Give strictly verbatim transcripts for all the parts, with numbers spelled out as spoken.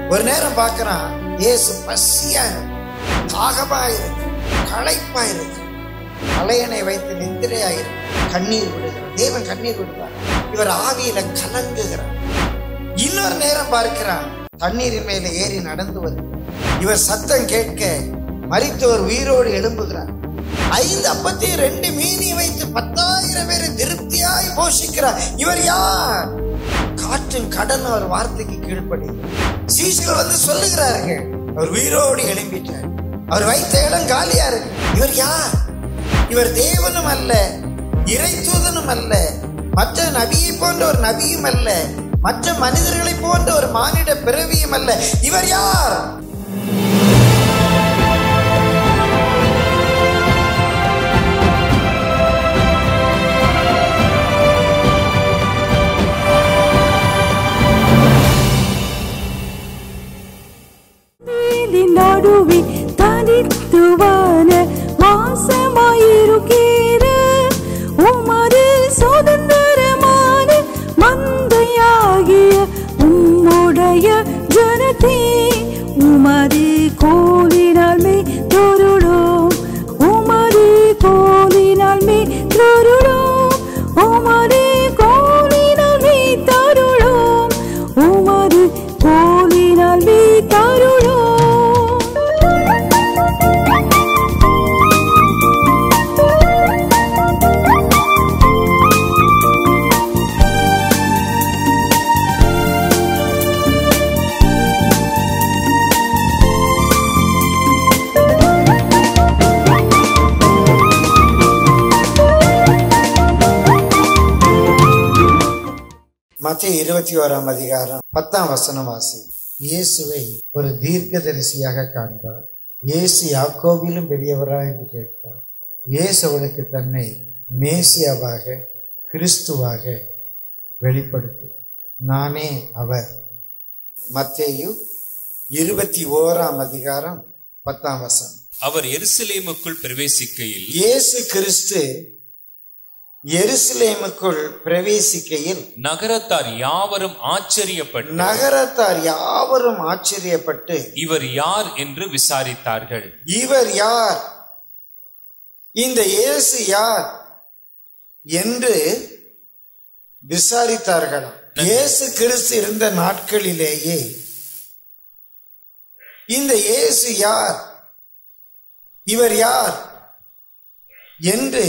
ஒரு நேரம் பார்க்கிறான், இயேசு பசியா தாகமா இருக்கு, களைப்பா இருக்கு, தலையணை வைத்து நித்திரையாயிருக்கு, கண்ணீர் விடுகிறார். தேவன் கண்ணீர் விடுவார். இவர் ஆவியில கலங்குகிறார். இன்னொரு நேரம் பார்க்கிறான், தண்ணீரின் மேல ஏறி நடந்து வருகிறார். இவர் சத்தம் கேட்க மரித்தோர் உயிரோடு எழும்புகிறார். ஐந்து அப்பத்தி ரெண்டு மீனி வைத்து பத்தாயிரம் பேரை திருப்தியாய் போஷிக்கிறார். இவர் யார்? காற்றும் கடலும் அவர் வார்த்தைக்கு கீழ்ப்படுகிறார். சீஷர்கள் வந்து சொல்லுகிறார்கள், அவர் உயிரோடு எழும்பிட்டார், அவர் வைத்த இடம் காலியா இருக்கு. இவர் யார்? இவர் தேவனும் அல்ல, இறை தூதனும் அல்ல, மற்ற நபியை போன்ற ஒரு நபியும் அல்ல, மற்ற மனிதர்களை போன்ற ஒரு மானிட பிறவியும் அல்ல. இவர் யார்? நடுவே தனித்துவான மாசமாயிருக்கிற உமது சுதந்திரமான மந்தையாகிய உம்முடைய ஜனத்தே உமது கோலினால் மே தொருளோம், உமது கோலினால் மே தொருளோம், உமது கோலினால் மே தருளோம், உமது கோலினால் மே தருளோம். மத்தேயு இருபத்தி ஓராம் அதிகாரம் பத்தாம் வசனம் வாசி. இயேசுவை ஒரு தீர்க்கதரிசியாக காண்பார். இயேசு யாக்கோபிலும் பெரியவரா என்று கேட்பார். இயேசு அவளுக்கு தன்னை மேசியாவாக கிறிஸ்துவாக வெளிப்படுத்துவார். நானே அவர். மத்தேயு இருபத்தி ஓராம் அதிகாரம் பத்தாம் வசனம். அவர் எருசலேமுக்குள் பிரவேசிக்கையில் இயேசு கிறிஸ்து எருசலேமுக்குள் பிரவேசிக்கையில் நகரத்தார் யாவரும் ஆச்சரியப்பட்டு நகரத்தார் யாவரும் ஆச்சரியப்பட்டு இவர் யார் என்று விசாரித்தார்கள். இவர் யார், இந்த இயேசு யார் என்று விசாரித்தார்களாம். இயேசு கிறிஸ்து இருந்த நாட்களிலேயே இந்த இயேசு யார், இவர் யார் என்று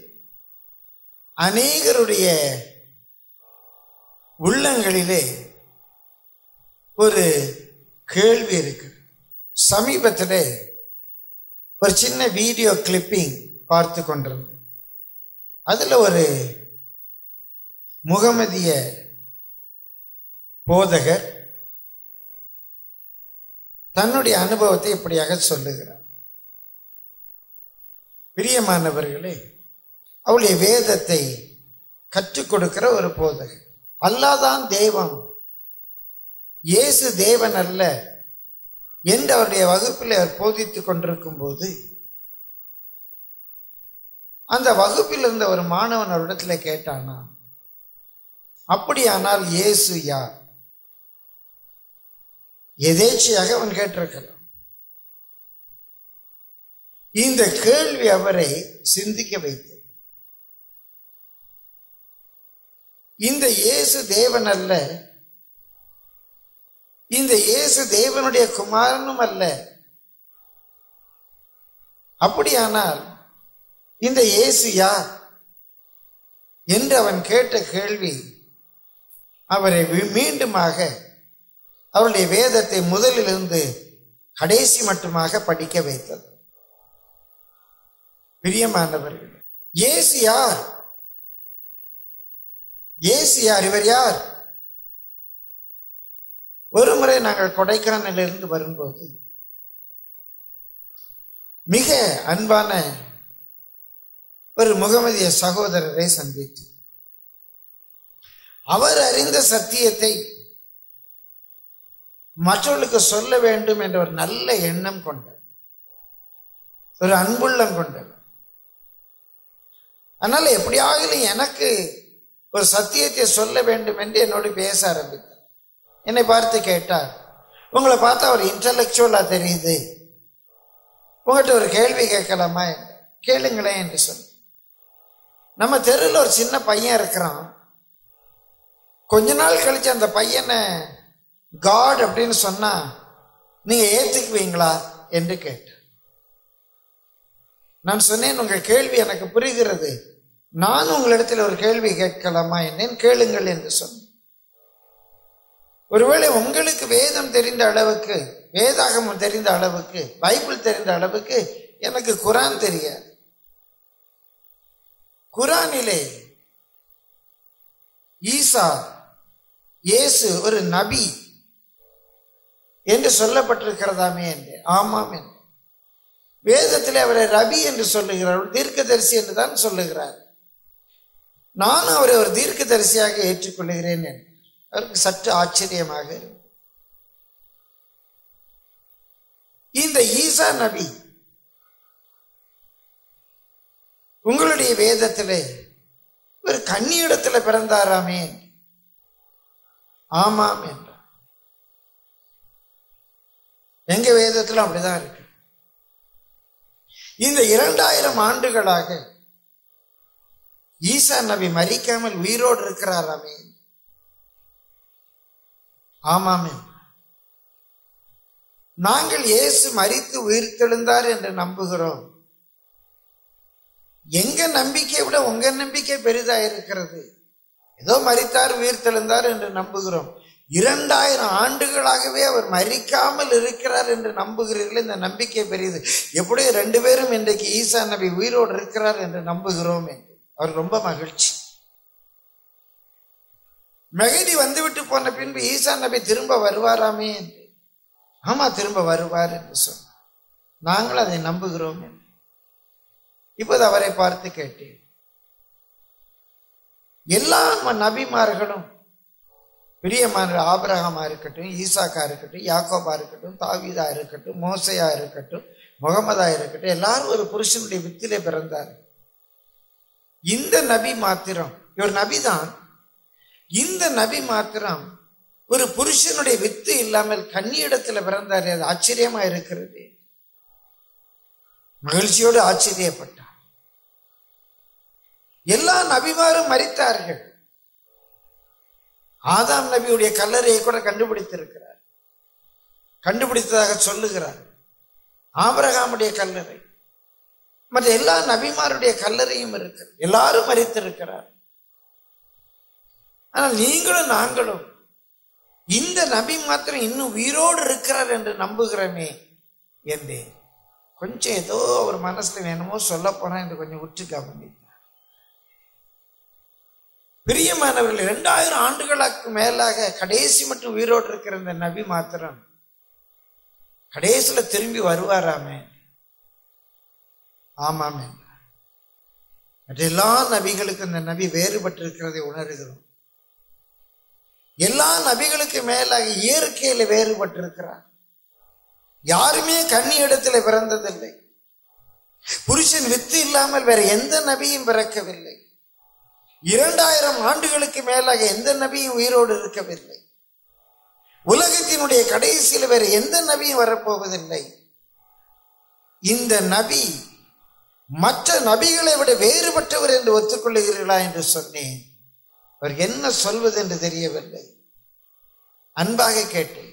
அநேகருடைய உள்ளங்களிலே ஒரு கேள்வி இருக்கு. சமீபத்தில் ஒரு சின்ன வீடியோ கிளிப்பிங் பார்த்து கொண்டிருந்தேன். அதுல ஒரு முகமதிய போதகர் தன்னுடைய அனுபவத்தை இப்படியாக சொல்லுகிறார். பிரியமானவர்களே, அவளுடைய வேதத்தை கற்றுக் கொடுக்கிற ஒரு போதகர். அல்லாதான் தேவன், இயேசு தேவன் அல்ல என்று அவருடைய வகுப்பில் அவர் போதித்துக் கொண்டிருக்கும் போது அந்த வகுப்பில் இருந்த ஒரு மாணவன் அவரிடத்துல கேட்டானா, அப்படியானால் இயேசு யார்? எதேச்சையாக அவன் கேட்டிருக்கலாம். இந்த கேள்வி அவரை சிந்திக்க வைத்தது. இந்த இயேசு தேவன் அல்ல, இந்த இயேசு தேவனுடைய குமாரனும் அல்ல. அப்படியானால் இந்த இயேசு யார் என்று அவன் கேட்ட கேள்வி அவரை மீண்டுமாக அவருடைய வேதத்தை முதலிலிருந்து கடைசி மட்டுமாக படிக்க வைத்தது. பிரியமானவர்கள், இயேசு யார்? இயேசு யார்? இவர் யார்? ஒரு முறை நாங்கள் கொடைக்கானலிருந்து வரும்போது மிக அன்பான ஒரு முகமதிய சகோதரரை சந்தித்து அவர் அறிந்த சத்தியத்தை மற்றவர்களுக்கு சொல்ல வேண்டும் என்ற ஒரு நல்ல எண்ணம் கொண்டார், ஒரு அன்புள்ளம் கொண்டார். அதனால எப்படியாகிலும் எனக்கு ஒரு சத்தியத்தை சொல்ல வேண்டும் என்று என்னோடு பேச ஆரம்பித்தார். என்னை பார்த்து கேட்டார், உங்களை பார்த்தா ஒரு இன்டலெக்சுவலா தெரியுது, உங்கள்கிட்ட ஒரு கேள்வி கேட்கலாமா? கேளுங்களேன் என்று சொல்லு. நம்ம தெருவில் ஒரு சின்ன பையன் இருக்கிறான். கொஞ்ச நாள் கழிச்சு அந்த பையனை காட் அப்படின்னு சொன்னா நீங்க ஏத்துக்குவீங்களா என்று கேட்ட. நான் சொன்னேன், உங்க கேள்வி எனக்கு புரிகிறது, நான் உங்களிடத்தில் ஒரு கேள்வி கேட்கலாமா என்னேன், கேளுங்கள் என்று சொன்னேன். ஒருவேளை உங்களுக்கு வேதம் தெரிந்த அளவுக்கு, வேதாகமம் தெரிந்த அளவுக்கு, பைபிள் தெரிந்த அளவுக்கு எனக்கு குரான் தெரியாது. குரானிலே ஈசா இயேசு ஒரு நபி என்று சொல்லப்பட்டிருக்கிறதாமே என்று. ஆமாம் என்று. வேதத்திலே அவரை ரபி என்று சொல்லுகிறார், தீர்க்கதரிசி என்று தான் சொல்லுகிறார். நானும் அவரை ஒரு தீர்க்கதரிசியாக ஏற்றுக்கொள்கிறேன் என்று. அவருக்கு சற்று ஆச்சரியமாக இந்த ஈசா நபி உங்களுடைய வேதத்திலே ஒரு கன்னியிடத்துல பிறந்தாராமே. ஆமாம் என்றார். எங்க வேதத்துல அப்படிதான் இருக்கு. இந்த இரண்டாயிரம் ஆண்டுகளாக ஈசா நபி மரிக்காமல் உயிரோடு இருக்கிறாராமே. ஆமாமே. நாங்கள் இயேசு மரித்து உயிர் தெழுந்தார் என்று நம்புகிறோம். எங்க நம்பிக்கையை விட உங்க நம்பிக்கை பெரிதா இருக்கிறது. ஏதோ மரித்தார் உயிர் தெழுந்தார் என்று நம்புகிறோம். இரண்டாயிரம் ஆண்டுகளாகவே அவர் மரிக்காமல் இருக்கிறார் என்று நம்புகிறீர்கள். இந்த நம்பிக்கை பெரியது. எப்படியோ ரெண்டு பேரும் இன்றைக்கு ஈசா நபி உயிரோடு இருக்கிறார் என்று நம்புகிறோம் என்று அவர் ரொம்ப மகிழ்ச்சி. மெஹதி வந்துவிட்டு போன பின்பு ஈசா நபி திரும்ப வருவாராமே என்று. ஆமா, திரும்ப வருவார் என்று சொன்னார். நாங்கள் அதை நம்புகிறோம் என்று. இப்போது அவரை பார்த்து கேட்டேன், எல்லா நபிமார்களும் பிரியமான ஆபிரகாமா இருக்கட்டும், ஈசாக்கா இருக்கட்டும், யாக்கோபா இருக்கட்டும், தாவீதா இருக்கட்டும், மோசையா இருக்கட்டும், முகமதா இருக்கட்டும், எல்லாரும் ஒரு புருஷனுடைய வித்திலே பிறந்தார். இந்த நபி மாத்திரம், இவர் நபிதான், இந்த நபி மாத்திரம் ஒரு புருஷனுடைய வித்து இல்லாமல் கன்னியிடத்துல பிறந்தார். அது ஆச்சரியமா இருக்கிறது. மகிழ்ச்சியோடு ஆச்சரியப்பட்டார். எல்லா நபிமாரும் மரித்தார்கள். ஆதாம் நபியுடைய கல்லறையை கூட கண்டுபிடித்திருக்கிறார், கண்டுபிடித்ததாக சொல்லுகிறார். ஆபிரகாமுடைய கல்லறை, மற்ற எல்லா நபிமாருடைய கல்லறையும் இருக்கு. எல்லாரும் மரித்திருக்கிறார். ஆனால் நீங்களும் நாங்களும் இந்த நபி மாத்திரம் இன்னும் உயிரோடு இருக்கிறார் என்று நம்புகிறோமே என்றேன். கொஞ்சம் ஏதோ ஒரு மனசுல வேணுமோ சொல்ல போனா என்று கொஞ்சம் உற்று கவனித்தார். பிரியமானவர்கள், இரண்டாயிரம் ஆண்டுகளுக்கு மேலாக கடைசி மட்டும் உயிரோடு இருக்கிற இந்த நபி மாத்திரம் கடைசியில திரும்பி வருவாராமே. ஆமாமே. எல்லா நபிகளுக்கும் இந்த நபி வேறுபட்டு இருக்கிறதை உணர்கிறோம். எல்லா நபிகளுக்கு மேலாக இயற்கையில வேறுபட்டு இருக்கிறார். யாருமே கன்னி இடத்துல பிறந்ததில்லை. புருஷன் வித்து இல்லாமல் வேற எந்த நபியும் பிறக்கவில்லை. இரண்டாயிரம் ஆண்டுகளுக்கு மேலாக எந்த நபியும் உயிரோடு இருக்கவில்லை. உலகத்தினுடைய கடைசியில் வேற எந்த நபியும் வரப்போவதில்லை. இந்த நபி மற்ற நபிகளை விட வேறுபட்டவர் என்று ஒத்துக்கொள்ளுகிறீர்களா என்று சொன்னேன். அவர் என்ன சொல்வது என்று தெரியவில்லை. அன்பாக கேட்டேன்,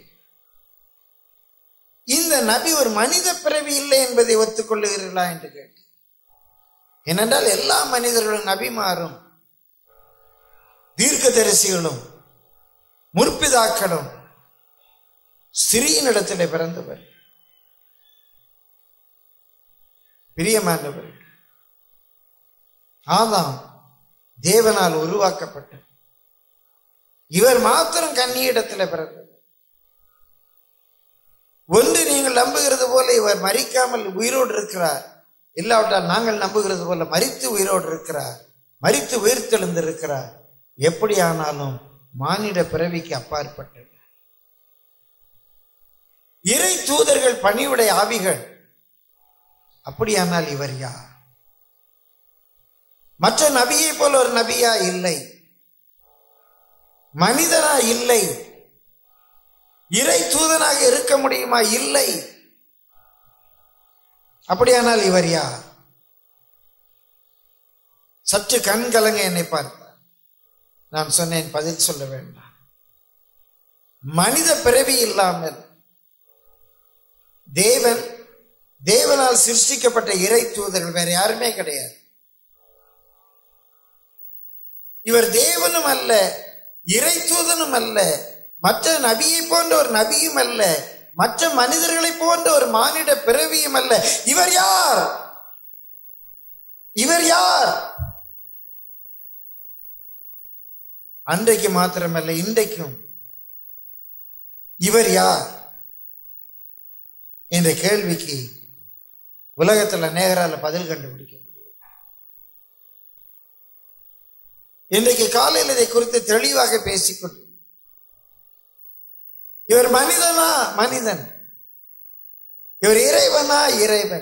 இந்த நபி ஒரு மனித பிறவி இல்லை என்பதை ஒத்துக்கொள்ளுகிறீர்களா என்று கேட்டேன். ஏனென்றால் எல்லா மனிதர்களும் நபிமாரும் தீர்க்கதரிசிகளும் முற்பிதாக்களும் ஸ்திரீயினிடத்திலே பிறந்தவர். பிரியமானவர், ஆதாம் தேவனால் உருவாக்கப்பட்ட இவர் மாத்திரம் கன்னியிடத்தில் பிறந்தது. ஒன்று நீங்கள் நம்புகிறது போல இவர் மரிக்காமல் உயிரோடு இருக்கிறார், இல்லாவிட்டால் நாங்கள் நம்புகிறது போல மரித்து உயிரோடு இருக்கிறார், மரித்து உயிர்த்தெழுந்து இருக்கிறார். எப்படியானாலும் மானிட பிறவிக்கு அப்பாற்பட்டது. இறை தூதர்கள் பணிவுடைய ஆவிகள். அப்படியானால் இவர் யார்? மற்ற நபியை போல ஒரு நபியா? இல்லை. மனிதனா? இல்லை. இறை தூதனாக இருக்க முடியுமா? இல்லை. அப்படியானால் இவர் யார்? சற்று கண் கலங்க என்னை பார்த்தார். நான் சொன்னேன், பதில் சொல்ல வேண்டாம். மனித பிறவி இல்லாமல் தேவன் தேவனால் சிருஷ்டிக்கப்பட்ட இறை தூதர்கள் வேற யாருமே கிடையாது. இவர் தேவனும் அல்ல, இறை தூதனும் அல்ல, மற்ற நபியை போன்ற ஒரு நபியும் அல்ல, மற்ற மனிதர்களை போன்ற ஒரு மானிட பிறவியும் அல்ல. இவர் யார்? இவர் யார்? அன்றைக்கு மாத்திரமல்ல, இன்றைக்கும் இவர் யார் என்ற கேள்விக்கு உலகத்தில் அநேகரால பதில் கண்டுபிடிக்க முடியும். இன்றைக்கு காலையில் இதை குறித்து தெளிவாக பேசிக்கொண்டு, இவர் மனிதனா? மனிதன். இவர் இறைவனா? இறைவன்.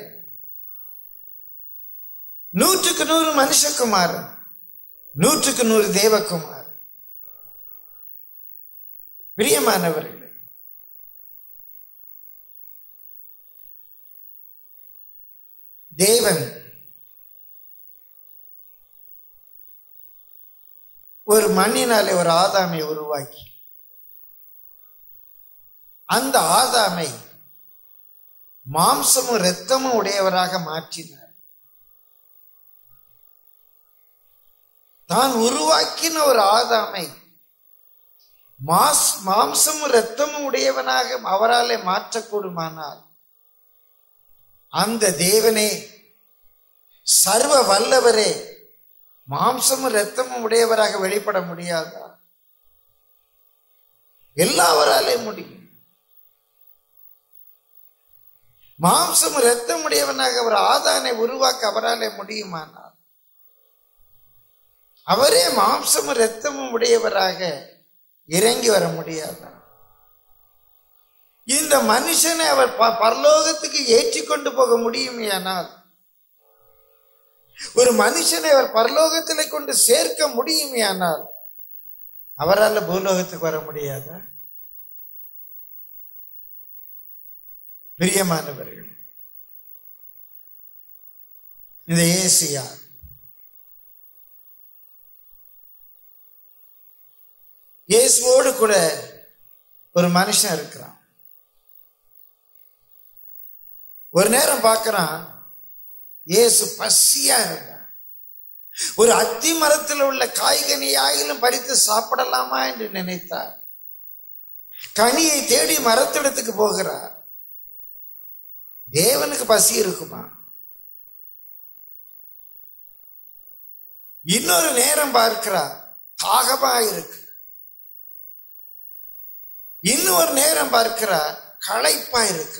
நூற்றுக்கு நூறு மனுஷகுமாரன், நூற்றுக்கு நூறு தேவகுமார். பிரியமானவர்களே, தேவன் ஒரு மண்ணினாலே ஒரு ஆதாமை உருவாக்கி அந்த ஆதாமை மாம்சமும் இரத்தமும் உடையவராக மாற்றினார். தான் உருவாக்கின ஒரு ஆதாமை மாஸ் மாம்சமும் இரத்தமும் உடையவனாக அவராலே மாற்றக்கூடுமானால் அந்த தேவனே, சர்வ வல்லவரே, மாம்சமும் இரத்தமும் உடையவராக வெளிப்பட முடியாதா? எல்லாவராலே முடியும். மாம்சமும் இரத்தம் உடையவனாக அவர் ஆதானை உருவாக்க அவராலே முடியுமானால் அவரே மாம்சமும் இரத்தமும் உடையவராக இறங்கி வர முடியாதா? இந்த மனுஷனை அவர் பரலோகத்துக்கு ஏற்றி கொண்டு போக முடியுமேயானால், ஒரு மனுஷனை அவர் பரலோகத்திலே கொண்டு சேர்க்க முடியுமேயானால் அவரால் பூலோகத்துக்கு வர முடியாதா? பிரியமானவர்கள், இந்த இயேசு யார்? இயேசுவோடு கூட ஒரு மனுஷன் இருக்கிறான். ஒரு நேரம் பார்க்கிறான், இயேசு பசியா இருந்தான். ஒரு அத்தி மரத்தில் உள்ள காய்கனியாயிலும் பறித்து சாப்பிடலாமா என்று நினைத்தார். கனியை தேடி மரத்திடத்துக்கு போகிறார். தேவனுக்கு பசி இருக்குமா? இன்னொரு நேரம் பார்க்கிறார், தாகமா இருக்கு. இன்னொரு நேரம் பார்க்கிறார், களைப்பா இருக்கு.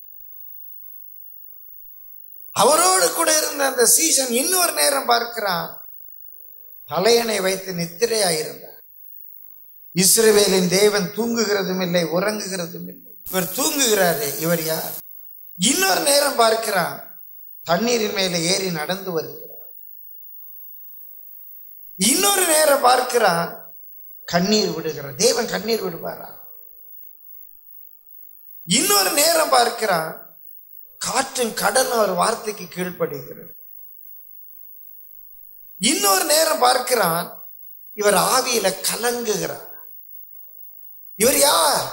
அவரோடு கூட இருந்த அந்த சீசன் இன்னொரு நேரம் பார்க்கிறான், தலையணை வைத்து நித்திரையாயிருந்தார். இஸ்ரவேலின் தேவன் தூங்குகிறதும் இல்லை, உறங்குகிறதும் இல்லை. இவர் தூங்குகிறாரே, இவர் யார்? இன்னொரு நேரம் பார்க்கிறான், தண்ணீரின் மேல ஏறி நடந்து வருகிறார். இன்னொரு நேரம் பார்க்கிறான், கண்ணீர் விடுகிறார். தேவன் கண்ணீர் விடுவாரா? இன்னொரு நேரம் பார்க்கிறான், காற்றும் கடலும் ஒரு வார்த்தைக்கு கீழ்ப்படுகிறது. இன்னொரு நேரம் பார்க்கிறான், இவர் ஆவியில கலங்குகிறார். இவர் யார்?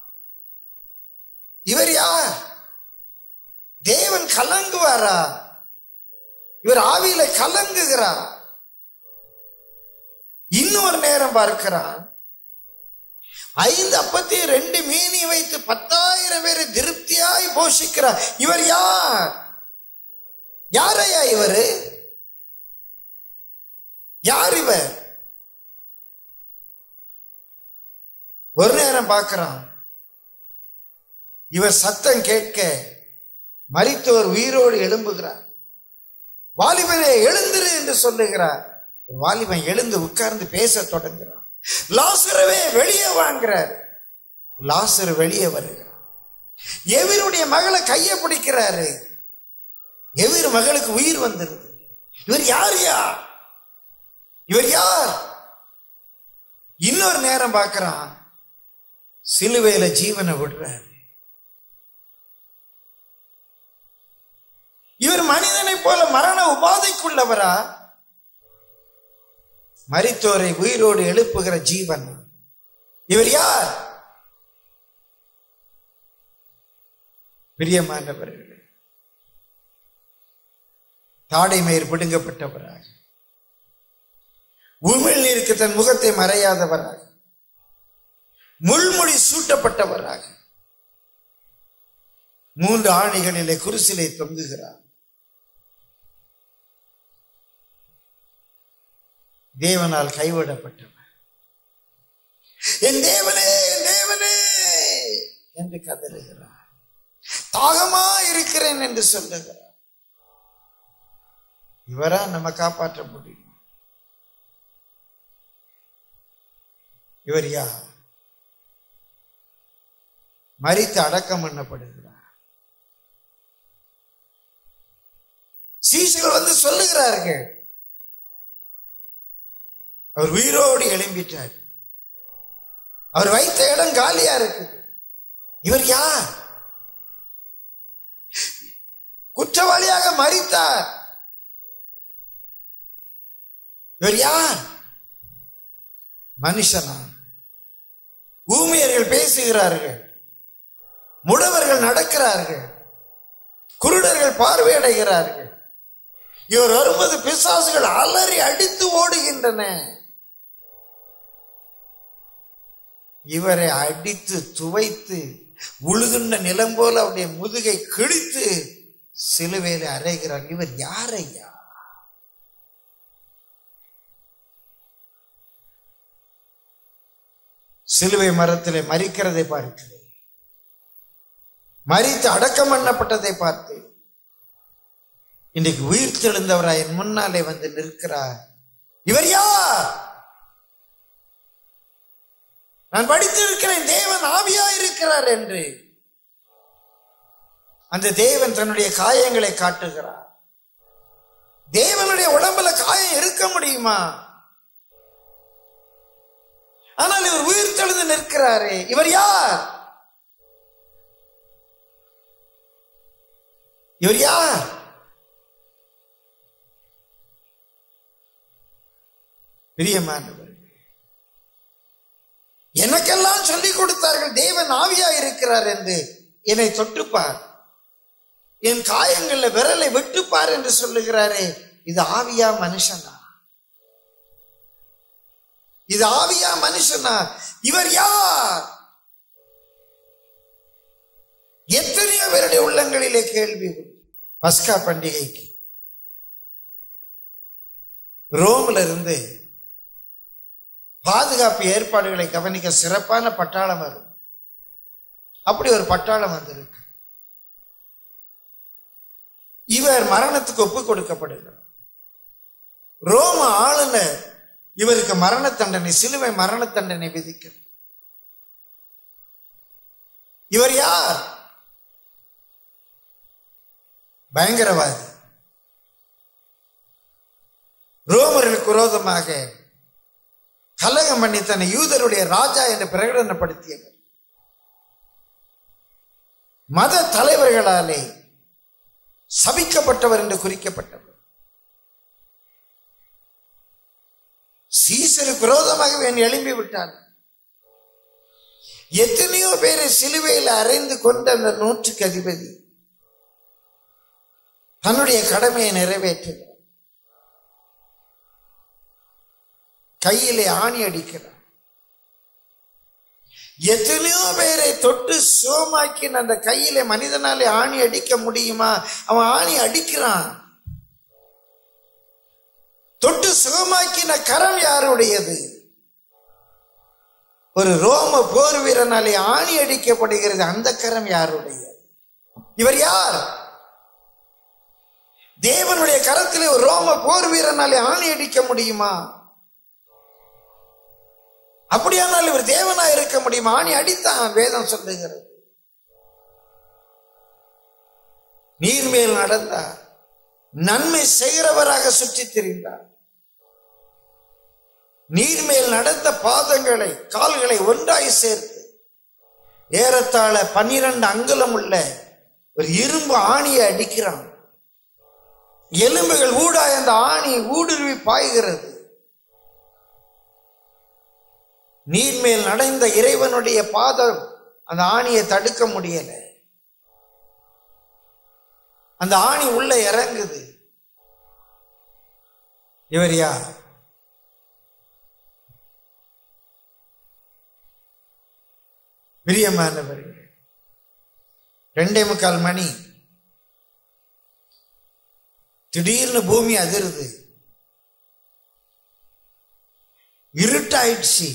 இவர் யார்? தேவன் கலங்குவாரா? இவர் ஆவியில கலங்குகிறார். இன்னொரு நேரம் பார்க்கிறான், ஐந்து அப்பத்தி ரெண்டு மீனி வைத்து பத்தாயிரம் பேரை திருப்தியாய் போஷிக்கிறார். இவர் யார்? யாரையா இவரு? யார் இவர்? ஒரு நேரம் பார்க்கிறான், இவர் சத்தம் கேட்க மரித்தோர் உயிரோடு எழும்புகிறார். வாலிபனே எழுந்திரு என்று சொல்லுகிறார். வாலிபன் எழுந்து உட்கார்ந்து பேச தொடங்குகிறார். லாசருவே வெளியே வாங்குறார். லாசரு வெளியே வருகிறார். எவருடைய மகளை கைய பிடிக்கிறாரு. எவர் மகளுக்கு உயிர் வந்துருது. இவர் யார்? யார் இவர்? யார்? இன்னொரு நேரம் பார்க்கிறான், சிலுவையில ஜீவனை விடுறாரு. இவர் மனிதனை போல மரண உபாதைக்குள்ளவரா? மரித்தோரை உயிரோடு எழுப்புகிற ஜீவன். இவர் யார்? பிரியமானவர்களே, தாடை மயிர் பிடுங்கப்பட்டவராக, உமிழ்நீருக்கு தன் முகத்தை மறையாதவராக, முள்முடி சூட்டப்பட்டவராக, மூன்று ஆணிகளிலே குருசிலை தொங்குகிறார். தேவனால் கைவிடப்பட்டவர். என் தேவனே, என் தேவனே என்று கதறுகிறார். தாகமா இருக்கிறேன் என்று சொல்லுகிறார். இவரா நம்ம காப்பாற்ற முடியும்? இவர் யார்? மரித்து அடக்கம் பண்ணப்படுகிறார். சீஷர்கள் வந்து சொல்லுகிறார்கள், அவர் உயிரோடு எழும்பிட்டார், அவர் வைத்த இடம் காலியா இருக்கு. இவர் யார்? குற்றவாளியாக மரித்தார். இவர் யார்? மனுஷனா? ஊமையர்கள் பேசுகிறார்கள், முடவர்கள் நடக்கிறார்கள், குருடர்கள் பார்வையடைகிறார்கள். இவர் வரும்போது பிசாசுகள் அலறி அடித்து ஓடுகின்றன. இவரை அடித்து துவைத்து உழுதுண்ட நிலம் போல அவருடைய முதுகை கிழித்து சிலுவையில அறைகிறார். இவர் யாரையா? சிலுவை மரத்திலே மரிக்கிறதை பார்க்கிறேன், மரித்து அடக்கம் பண்ணப்பட்டதை பார்த்து இன்றைக்கு உயிர் தெழுந்தவராய் என் முன்னாலே வந்து நிற்கிறார். இவர் யார்? நான் படித்திருக்கிறேன், தேவன் ஆவியா இருக்கிறார் என்று. அந்த தேவன் தன்னுடைய காயங்களை காட்டுகிறார். தேவனுடைய உடம்புல காயம் இருக்க முடியுமா? ஆனால் இவர் உயிர் தெழுந்து நிற்கிறாரே, இவர் யார்? இவர் யார்? பிரியமானவர்கள், எனக்கெல்லாம் சொல்லிக் கொடுத்தார்கள் தேவன் ஆவியா இருக்கிறார் என்று. என்னை தொட்டுப்பார், என் காயங்கள்ல விரலை வெட்டுப்பார் என்று சொல்லுகிறாரே, இது ஆவியா மனுஷனா? இது ஆவியா மனுஷனா? இவர் யார்? எத்தனையோ பேருடைய உள்ளங்களிலே கேள்வி. பஸ்கா பண்டிகைக்கு ரோம்ல இருந்து பாதுகாப்பு ஏற்பாடுகளை கவனிக்க சிறப்பான பட்டாளம் வரும். அப்படி ஒரு பட்டாளம் வந்திருக்கு. இவர் மரணத்துக்கு ஒப்பு கொடுக்கப்படுகிறார். ரோம ஆளுநர் இவருக்கு மரண தண்டனை, சிலுவை மரண தண்டனை விதிக்கிறார். இவர் யார்? பயங்கரவாதி. ரோமர்களுக்கு விரோதமாக கலகம் பண்ணி தன்னை யூதருடைய ராஜா என்று பிரகடனப்படுத்தியவர். மத தலைவர்களாலே சபிக்கப்பட்டவர் என்று குறிக்கப்பட்டவர். சீசருக்கு விரோதமாக எழும்பி விட்டார். எத்தனையோ பேரை சிலுவையில் அறைந்து கொண்ட அந்த நூற்றுக்கு அதிபதி தன்னுடைய கடமையை நிறைவேற்றுகிறார். கையிலே ஆணி அடிக்கிறார். எத்தனையோ பேரை தொட்டு சோமாக்கின அந்த கையிலே மனிதனாலே ஆணி அடிக்க முடியுமா? அவன் ஆணி அடிக்கிறான். தொட்டு சுகமாக்கின கரம் யாருடையது? ஒரு ரோம போர் வீரனாலே ஆணி அடிக்கப்படுகிறது. அந்த கரம் யாருடையது? இவர் யார்? தேவனுடைய கரத்திலே ஒரு ரோம போர் வீரனாலே ஆணி அடிக்க முடியுமா? அப்படியானால் இவர் தேவனா இருக்க முடியுமா? ஆணி அடித்தான், வேதம் சொல்லுகிறது. நீர் மேல் நடந்தார், நன்மை செய்கிறவராக சுற்றி திரிந்தார். நீர் மேல் நடந்த பாதங்களை கால்களை ஒன்றாய் சேர்த்து ஏறத்தாழ பன்னிரண்டு அங்குலம் உள்ள ஒரு இரும்பு ஆணியை அடிக்கிறான். எலும்புகள் ஊடாய் அந்த ஆணி ஊடுருவி பாய்கிறது. நீர்மேல் நடைந்த இறைவனுடைய பாதம் அந்த ஆணியை தடுக்க முடியல. அந்த ஆணி உள்ள இறங்குது. இவர் யார்? பிரியமானவர்கள், ரெண்டே முக்கால் மணி. திடீர்னு பூமி அதிருது, இருட்டாயிடுச்சு.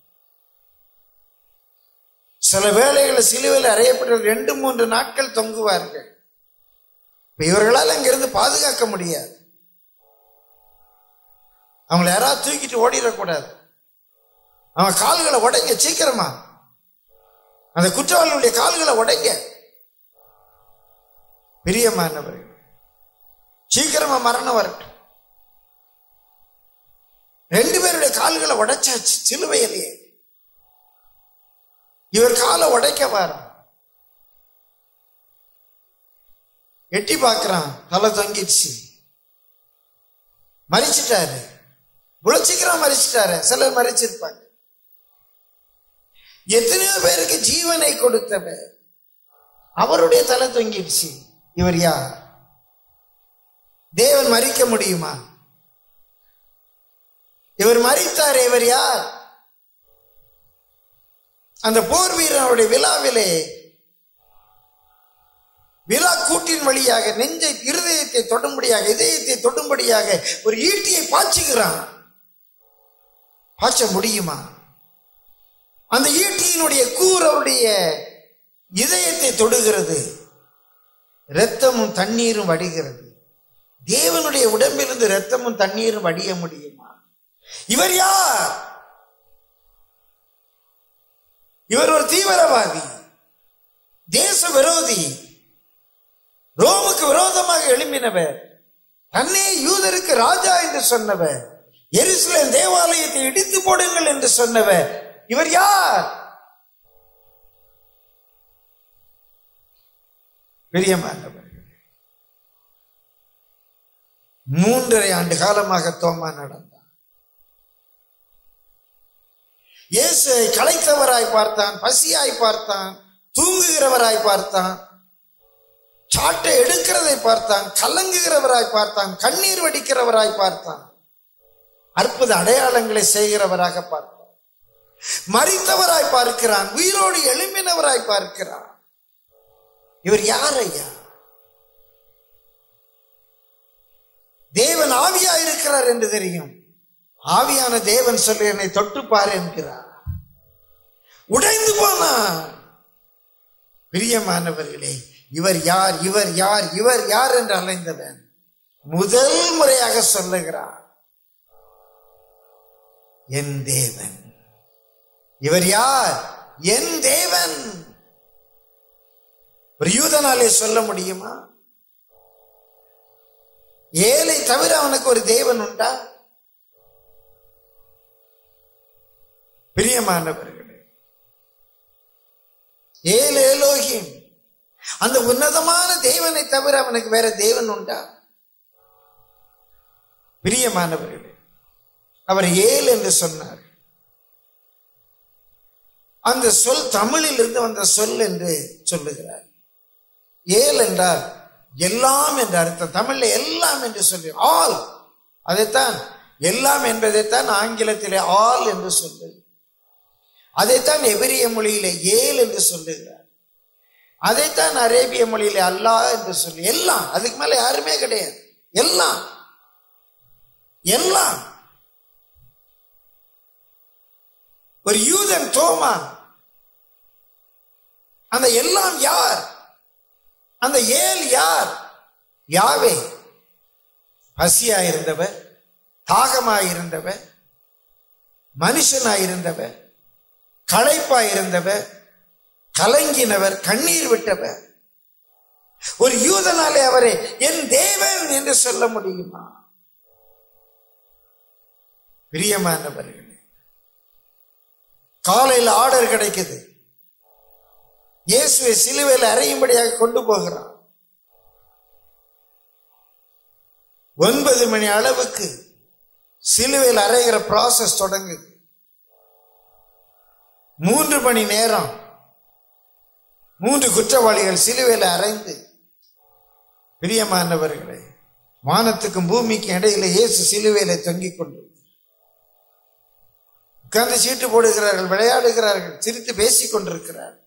சில வேளைகளில் சிலுவையில் அறையப்பட்ட ரெண்டு மூன்று நாட்கள் தொங்குவார்கள். இவர்களால் அங்கிருந்து பாதுகாக்க முடியாது. அவங்களை யாராவது தூக்கிட்டு ஓடிடக்கூடாது. அவங்க கால்களை உடைங்க, சீக்கிரமா அந்த குற்றவாளிகளுடைய கால்களை உடைங்க. பிரியமானவர்கள், சீக்கிரமா மரணம் வரட்டும். ரெண்டு பேருடைய கால்களை உடைச்சாச்சு சிலுவையிலேயே. இவர் காலை உடைக்க வர எட்டி பார்க்கிறான், தலை தொங்கிடுச்சு, மறிச்சிட்டாரு. இவ்வளவு சீக்கிரம் மறிச்சிட்டாரு. சிலர் மறிச்சிருப்பாங்க. எத்தனையோ பேருக்கு ஜீவனை கொடுத்தவர், அவருடைய தலை தொங்கிடுச்சு. இவர் யார்? தேவன் மறிக்க முடியுமா? இவர் மறித்தார். இவர் யார்? அந்த போர் வீரனுடைய விழாவிலே விழா கூட்டின் வழியாக நெஞ்சை இருதயத்தை தொடும்படியாக இதயத்தை தொடும்படியாக ஒரு ஈட்டியை பாய்ச்சுகிறான். பாய்ச்ச முடியுமா? அந்த ஈட்டியினுடைய கூர் அவருடைய இதயத்தை தொடுகிறது. இரத்தமும் தண்ணீரும் வடிகிறது. தேவனுடைய உடம்பிலிருந்து இரத்தமும் தண்ணீரும் வடிய முடியுமா? இவர் யார்? இவர் ஒரு தீவிரவாதி, தேச விரோதி, ரோமுக்கு விரோதமாக எழும்பினவர், தன்னை யூதருக்கு ராஜா என்று சொன்னவர், எருசலேம் தேவாலயத்தை இடித்து போடுங்கள் என்று சொன்னவர். இவர் யார்? பிரியமானவர், மூன்றரை ஆண்டு காலமாக தோமா நடந்தார். இயேசுவை களைத்தவராய் பார்த்தான், பசியாய் பார்த்தான், தூங்குகிறவராய் பார்த்தான், சாட்டை எடுக்கிறதை பார்த்தான், கலங்குகிறவராய் பார்த்தான், கண்ணீர் வடிக்கிறவராய் பார்த்தான், அற்புத அடையாளங்களை செய்கிறவராக பார்த்தான், மரித்தவராய் பார்க்கிறான், உயிரோடு எழும்பினவராய் பார்க்கிறான். இவர் யார் ஐயா? தேவன் ஆவியா இருக்கிறார் என்று தெரியும். ஆவியான தேவன் சொல்லி என்னை தொட்டுப்பார் என்கிறார். உடைந்து போனார். பிரியமானவர்களே, இவர் யார்? இவர் யார்? இவர் யார் என்று அலைந்தவன் முதல் முறையாக சொல்லுகிறார், என் தேவன். இவர் யார்? என் தேவன். ஒரு யூதனாலே சொல்ல முடியுமா? ஏழை தவிர அவனுக்கு ஒரு தேவன் உண்டா? பிரியமானவர்களே, ஏழு எலோகிம், அந்த உன்னதமான தேவனை தவிர அவனுக்கு வேற தேவன் உண்டா? பிரியமானவர்களே, அவர் ஏழு என்று சொன்னார். அந்த சொல் தமிழில் இருந்து வந்த சொல் என்று சொல்லுகிறார். ஏழு என்றால் எல்லாம் என்ற அர்த்தம். தமிழ்ல எல்லாம் என்று சொல்லி ஆல், அதைத்தான் எல்லாம் என்பதைத்தான் ஆங்கிலத்திலே ஆல் என்று சொல்லு. அதைத்தான் எபிரிய மொழியிலே ஏல் என்று சொல்லுகிறார். அதைத்தான் அரேபிய மொழியிலே அல்லாஹ் என்று சொல்லி எல்லாம். அதுக்கு மேல யாருமே கிடையாது. எல்லாம் எல்லாம். ஒரு யூதன் தோமா, அந்த எல்லாம் யார்? அந்த ஏல் யார்? யாவே. பசியாயிருந்தவர், தாகமாயிருந்தவர், மனுஷனாயிருந்தவர், களைப்பாயிருந்தவர், கலங்கினவர், கண்ணீர் விட்டவர். ஒரு யூதனாலே அவரை என் தேவன் என்று சொல்ல முடியுமா? பிரியமானவர்களே, காலையில் ஆர்டர் கிடைக்குது, இயேசுவை சிலுவையில் அறையும்படியாக கொண்டு போகிறான். ஒன்பது மணி அளவுக்கு சிலுவையில் அறைகிற ப்ராசஸ் தொடங்குது. மூன்று மணி நேரம் மூன்று குற்றவாளிகள் சிலுவையில் அறைந்து, பிரியமானவர்களே, வானத்துக்கும் பூமிக்கும் இடையில இயேசு சிலுவையில தொங்கிக் கொண்டு உட்கார்ந்து சீட்டு போடுகிறார்கள், விளையாடுகிறார்கள், சிரித்து பேசிக் கொண்டிருக்கிறார்கள்,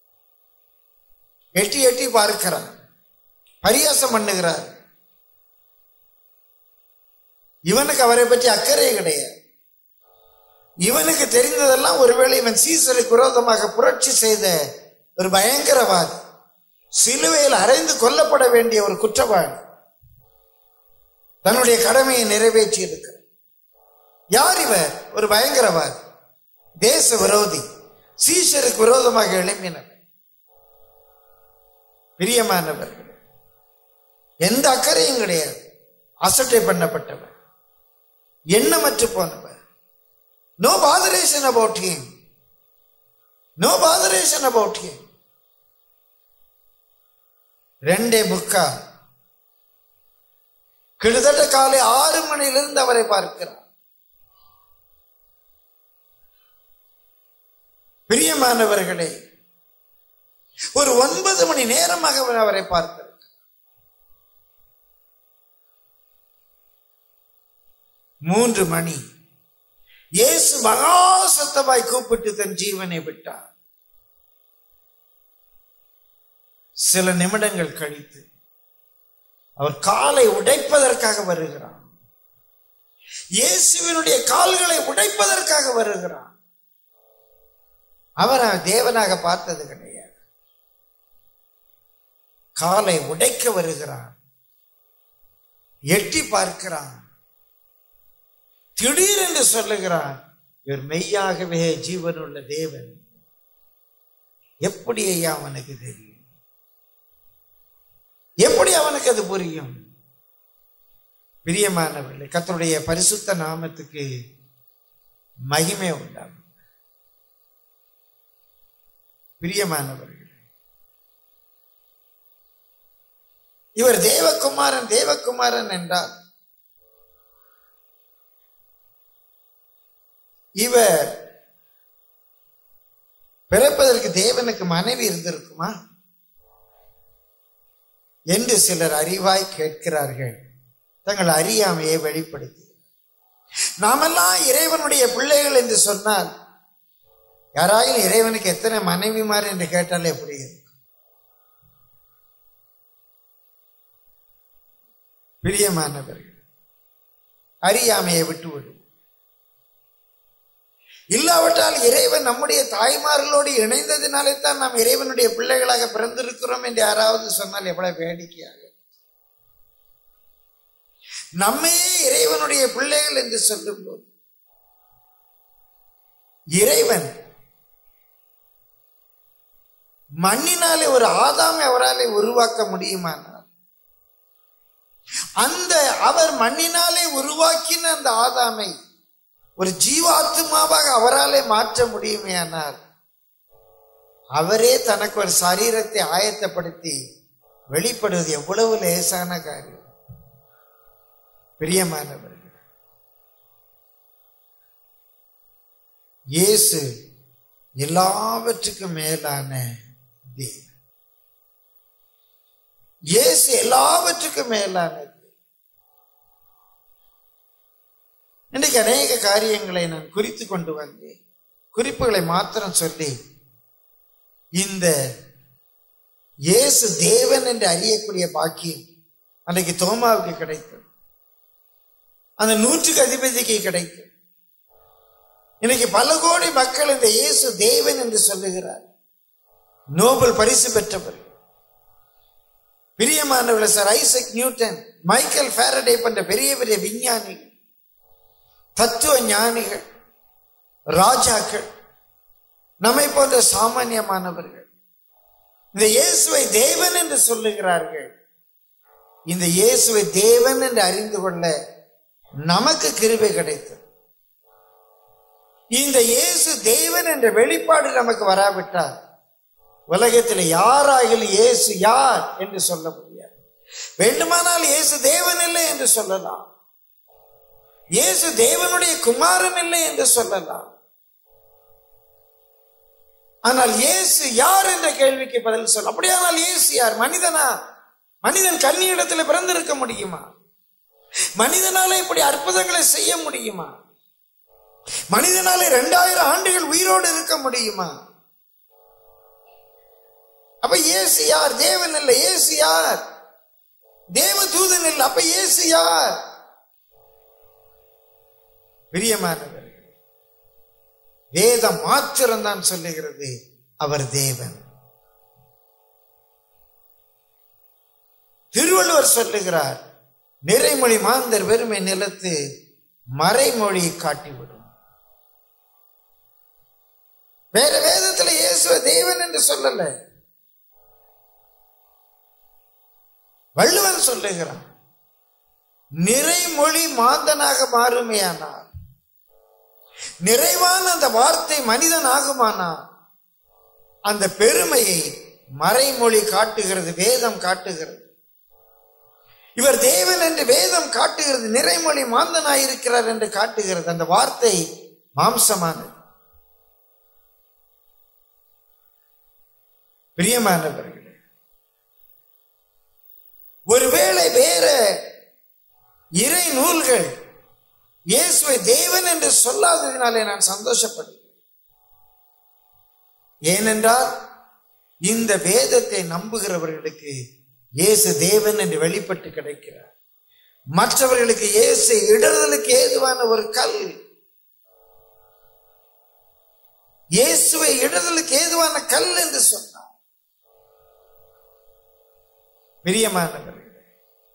எட்டி எட்டி பார்க்கிறார், பரியாசம் பண்ணுகிறார். இவனுக்கு அவரை பற்றி அக்கறை கிடையாது. இவனுக்கு தெரிந்ததெல்லாம் ஒருவேளை இவன் சீசருக்கு விரோதமாக புரட்சி செய்த ஒரு பயங்கரவாதி, சிலுவையில் அறைந்து கொல்லப்பட வேண்டிய ஒரு குற்றவாளி, தன்னுடைய கடமையை நிறைவேற்றி இருக்கிறார். யார் இவர்? ஒரு பயங்கரவாதி, தேச விரோதி, சீசருக்கு விரோதமாக எழுப்பினர். பிரியமானவர்கள், எந்த அக்கறையும் கிடையாது, அசட்டை பண்ணப்பட்டவர், எண்ணமற்று போனவர். No botheration about him. No botheration about him. ரெண்டே முக்கா கிட்டத்தட்ட காலை ஆறு மணியிலிருந்து அவரை பார்க்கிறார். பிரியமானவர்களே, ஒரு ஒன்பது மணி நேரமாக அவரை பார்க்கிறார். மூன்று மணி இயேசு மகா சத்தமாய் கூப்பிட்டு தன் ஜீவனை விட்டார். சில நிமிடங்கள் கழித்து அவர் காலை உடைப்பதற்காக வருகிறார். இயேசுவினுடைய கால்களை உடைப்பதற்காக வருகிறார். அவர் தேவனாக பார்த்தது கிடையாது. காலை உடைக்க வருகிறார். எட்டி பார்க்கிறான். திடீரென்று சொல்லுகிறார், இவர் மெய்யாகவே ஜீவனுள்ள தேவன். எப்படி ஐயா அவனுக்கு தெரியும்? எப்படி அவனுக்கு அது புரியும்? பிரியமானவர்களே, கர்த்தருடைய பரிசுத்த நாமத்துக்கு மகிமை உண்டாகும். பிரியமானவர்களே, இவர் தேவகுமாரன் தேவகுமாரன் என்றார். இவர் பிறப்பதற்கு தேவனுக்கு மனைவி இருந்திருக்குமா என்று சிலர் அறிவாய் கேட்கிறார்கள். தங்கள் அறியாமையை வெளிப்படுத்தி, நாமெல்லாம் இறைவனுடைய பிள்ளைகள் என்று சொன்னால், யாராயும் இறைவனுக்கு எத்தனை மனைவிமார் என்று கேட்டால் எப்படி இருக்கும்? பிரியமானவர்கள், அறியாமையை விட்டுவிடும். இல்லாவிட்டால் இறைவன் நம்முடைய தாய்மார்களோடு இணைந்ததினாலே தான் நாம் இறைவனுடைய பிள்ளைகளாக பிறந்திருக்கிறோம் என்று யாராவது சொன்னால் எவ்வளவு வேடிக்கையாக. நம்மையே இறைவனுடைய பிள்ளைகள் என்று சொல்லும் போது, இறைவன் மண்ணினாலே ஒரு ஆதாமை அவராலே உருவாக்க முடியுமானால், அந்த அவர் மண்ணினாலே உருவாக்கின அந்த ஆதாமை ஒரு ஜீவாத்மாவாக அவராலே மாற்ற முடியுமே. ஆனால் அவரே தனக்கு ஒரு சரீரத்தை ஆயத்தப்படுத்தி வெளிப்படுவது எவ்வளவு லேசான காரியம். பிரியமானவர்கள், இயேசு எல்லாவற்றுக்கும் மேலான தேவன். இயேசு எல்லாவற்றுக்கும் மேலானது. இன்றைக்கு அநேக காரியங்களை நான் குறித்து கொண்டு வந்தேன். குறிப்புகளை மாத்திரம் சொல்லி, இந்த இயேசு தேவன் என்று அறியக்கூடிய பாக்கியம் அன்றைக்கு தோமாவுக்கு கிடைத்தது, அந்த நூற்றுக்கு அதிபதிக்கு கிடைத்தது. இன்னைக்கு பல கோடி மக்கள் இந்த இயேசு தேவன் என்று சொல்லுகிறார். நோபல் பரிசு பெற்றவர் பிரியமானவர்கள் sir Isaac Newton, Michael Faraday போன்ற பெரிய பெரிய விஞ்ஞானிகள், தத்துவ ஞானிகள், ராஜாக்கள், நம்மை போன்ற சாமானியமானவர்கள் இந்த இயேசுவை தேவன் என்று சொல்லுகிறார்கள். இந்த இயேசுவை தேவன் என்று அறிந்து கொள்ள நமக்கு கிருபை கிடைத்தது. இந்த இயேசு தேவன் என்ற வெளிப்பாடு நமக்கு வராவிட்டால் உலகத்தில் யாராகிலும் இயேசு யார் என்று சொல்ல முடியாது. வேண்டுமானால் இயேசு தேவன் இல்லை என்று சொல்லலாம், இயேசு தேவனுடைய குமாரன் இல்லை என்று சொல்லலாம். ஆனால் இயேசு யார் என்ற கேள்விக்கு பதில் சொல்ல. அப்படியானால் இயேசு யார்? மனிதனா? மனிதன் கன்னியிடத்தில் பிறந்திருக்க முடியுமா? மனிதனாலே இப்படி அற்புதங்களை செய்ய முடியுமா? மனிதனாலே இரண்டாயிரம் ஆண்டுகள் உயிரோடு இருக்க முடியுமா? அப்ப இயேசு யார்? தேவன் இல்லை. இயேசு யார்? தேவ தூதன் இல்லை. அப்ப இயேசு யார்? பிரியமானவர்கள், வேதம் மாத்திரம் தான் சொல்லுகிறது அவர் தேவன். திருவள்ளுவர் சொல்லுகிறார், நிறைமொழி மாந்தர் வெறுமை நிலத்து மறைமொழி காட்டிவிடும். வேற வேதத்துல இயேசுவ தேவன் என்று சொல்லல. வள்ளுவன் சொல்லுகிறான், நிறைமொழி மாந்தனாக மாறுமையானார், நிறைவான அந்த வார்த்தை மனிதன் ஆகுமானார், அந்த பெருமையை மறைமொழி காட்டுகிறது, வேதம் காட்டுகிறது. இவர் தேவன் என்று வேதம் காட்டுகிறது, நிறைமொழி மாந்தனாயிருக்கிறார் என்று காட்டுகிறது. அந்த வார்த்தை மாம்சமானது. பிரியமானவர்களே, ஒருவேளை வேற இறை நூல்கள் இயேசுவை தேவன் என்று சொல்லாததினாலே நான் சந்தோஷப்படுகிறேன். ஏனென்றால் இந்த வேதத்தை நம்புகிறவர்களுக்கு இயேசு தேவன் என்று வெளிப்பட்டு கிடைக்கிறார். மற்றவர்களுக்கு இயேசு இடறுதலுக்கு ஏதுவான ஒரு கல். இயேசுவை இடறுதலுக்கு ஏதுவான கல் என்று சொன்னார். பிரியமானவர்களே,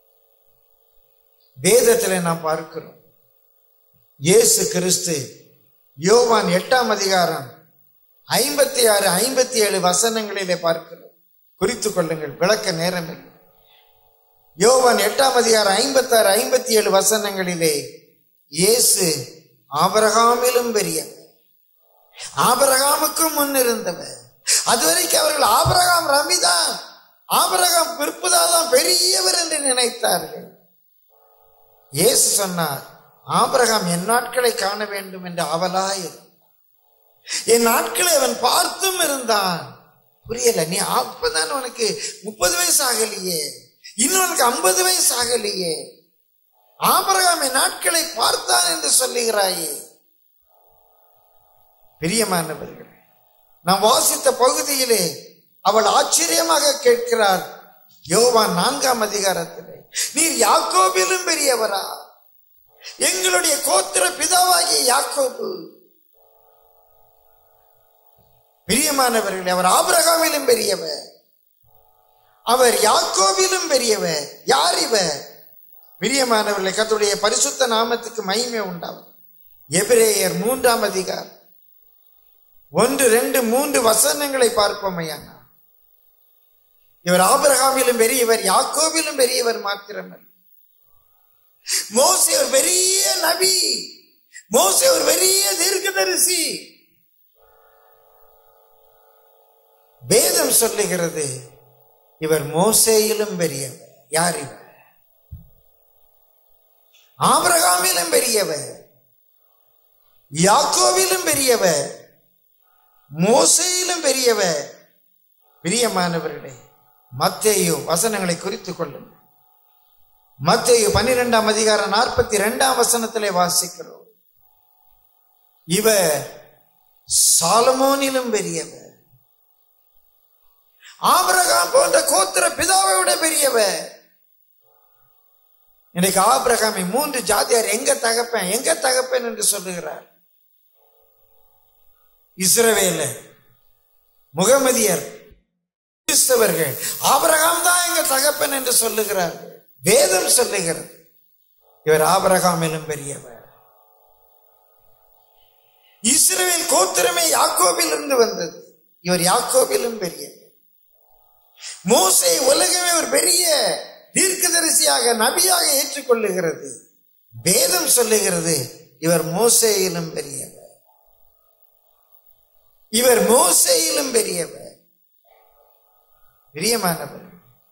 வேதத்தில் நாம் பார்க்கிறோம், இயேசு கிறிஸ்து யோவான் எட்டாம் அதிகாரம் ஐம்பத்தி ஆறு ஐம்பத்தி ஏழு வசனங்களிலே பார்க்கிறோம். குறித்துக் கொள்ளுங்கள், விளக்க நேரமில்லை. யோவான் எட்டாம் அதிகாரம் ஐம்பத்தி ஆறு ஐம்பத்தி ஏழு வசனங்களிலே இயேசு ஆபிரகாமிலும் பெரியவர், ஆபிரகாமுக்கும் முன்னிருந்தவர். அதுவரைக்கும் அவர்கள் ஆபிரகாம் ரமிதான், ஆபிரகாம் பிற்புதாதான் பெரியவர் என்று நினைத்தார்கள். இயேசு சொன்னார், ஆபிரகாம் என் நாட்களை காண வேண்டும் என்று அவலாயிருந்தான், என் நாட்களை அவன் பார்த்தும் இருந்தான். புரியல, நீ அப்பதான் உனக்கு முப்பது வயசு ஆகலையே, இன்னும் உனக்கு ஐம்பது வயசு ஆகலையே, ஆபிரகாம் என் நாட்களை பார்த்தான் என்று சொல்லுகிறாயே. பிரியமானவர்கள், நாம் வாசித்த பகுதியிலே அவள் ஆச்சரியமாக கேட்கிறார். யோவான் நான்காம் அதிகாரத்திலே, நீர் யாக்கோபிலும் பெரியவரா? எங்களுடைய கோத்திர பிதாவாகிய யாக்கோபு. பிரியமானவர்களே, அவர் ஆபிரகாமிலும் பெரியவர், அவர் யாக்கோபிலும் பெரியவர். யார் இவர்? பிரியமானவர்களே, கர்த்தருடைய பரிசுத்த நாமத்துக்கு மகிமை உண்டாகும். எபிரேயர் மூன்றாம் அதிகாரம் ஒன்று ரெண்டு மூன்று வசனங்களை பார்ப்போமையானா, இவர் ஆபிரகாமிலும் பெரியவர், யாக்கோபிலும் பெரியவர் மாத்திரமல்ல, மோசே ஒரு பெரிய நபி, மோசே ஒரு பெரிய தீர்க்கதரிசி. வேதம் சொல்லுகிறது இவர் மோசேயிலும் பெரியவர். யார் இவர்? ஆபிரகாமிலும் பெரியவர், யாக்கோபிலும் பெரியவர், மோசேயிலும் பெரியவர். பிரியமானவர்களே, மத்தேயு வசனங்களை குறித்துக் கொள்ளுங்கள். மத்தேயு பன்னிரெண்டாம் அதிகாரம் நாற்பத்தி இரண்டாம் வசனத்திலே வாசிக்கிறோம், இவர் சாலமோனிலும் பெரியவர், ஆபிரகாம் போன்ற கோத்திர பிதாவை விட பெரியவர். இன்னைக்கு ஆபிரகாமை மூன்று ஜாதியார் எங்க தகப்பன் எங்க தகப்பன் என்று சொல்லுகிறார். இஸ்ரவேலர், முகமதியர், கிறிஸ்தவர்கள் ஆபிரகாம் தான் எங்க தகப்பன் என்று சொல்லுகிறார்கள். வேதம் சொல்லுகிறது இவர் ஆபிரகாமிலும் பெரியவர். இஸ்ரவேல் கோத்திரமே யாக்கோபில் இருந்து வந்தது, இவர் யாக்கோபிலும் பெரியவர். மோசே உலகமே ஒரு பெரிய தீர்க்கதரிசியாக நபியாக ஏற்றுக்கொள்ளுகிறது. வேதம் சொல்லுகிறது இவர் மோசேயிலும் பெரியவர், இவர் மோசேயிலும் பெரியவர். பிரியமானவர்,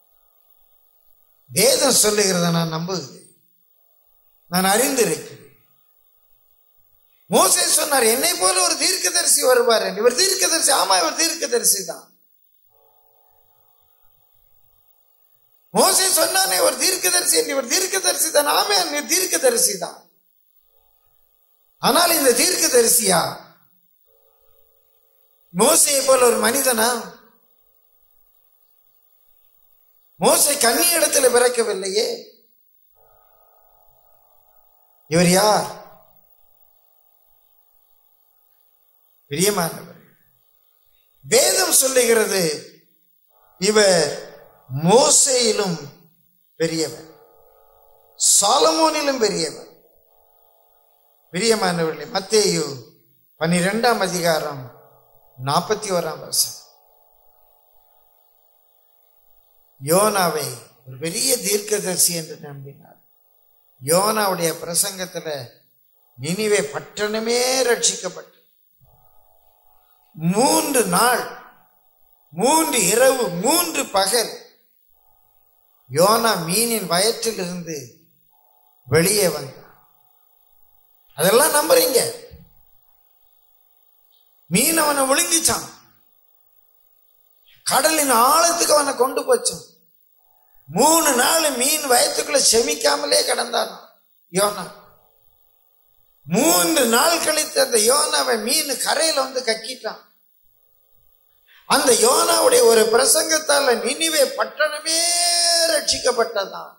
வேதம் சொல்லுகிறத நான் நம்புகிறேன், நான் அறிந்திருக்கிறேன். மோசே சொன்னார், என்னை போல ஒரு தீர்க்கதரிசி வருவார் என்று. இவர் தீர்க்கதரிசி? ஆமா, இவர் தீர்க்கதரிசி தான். மோசே சொன்னானே ஒரு தீர்க்கதரிசி என்று, இவர் தீர்க்கதரிசி தான். ஆமே, தீர்க்கதரிசி தான். ஆனால் இந்த தீர்க்கதரிசியா மோசையை போல ஒரு மனிதனா? மோசே கன்னி இடத்துல பிறக்கவில்லையே. இவர் யார்? பிரியமானவர், வேதம் சொல்லுகிறது இவர் மோசேயிலும் பெரியவர், சாலமோனிலும் பெரியவர். பிரியமானவர்களே, மத்தேயு பன்னிரெண்டாம் அதிகாரம் நாற்பத்தி ஓராம் வருஷம், யோனாவை ஒரு பெரிய தீர்க்கதரிசி என்று நம்பினார். யோனாவுடைய பிரசங்கத்துல நினிவே பட்டணமே ரட்சிக்கப்பட்டு மூன்று நாள், மூன்று இரவு, மூன்று பகல் யோனா மீனின் வயிற்றில் இருந்து வெளியே வந்தார். அதெல்லாம் நம்புறீங்க? மீன் அவனை விழுங்கிச்சான், கடலின் ஆழத்துக்கு அவனை கொண்டு போச்சான். மூணு நாள் மீன் வயத்துக்குள்ள செமிக்காமலே கிடந்தான் யோனா. மூன்று நாள் கழித்து அந்த யோனாவை மீன் கரையில வந்து கக்கிட்டான். அந்த யோனாவுடைய ஒரு பிரசங்கத்தால நினிவே பட்டணமே ரட்சிக்கப்பட்டதான்.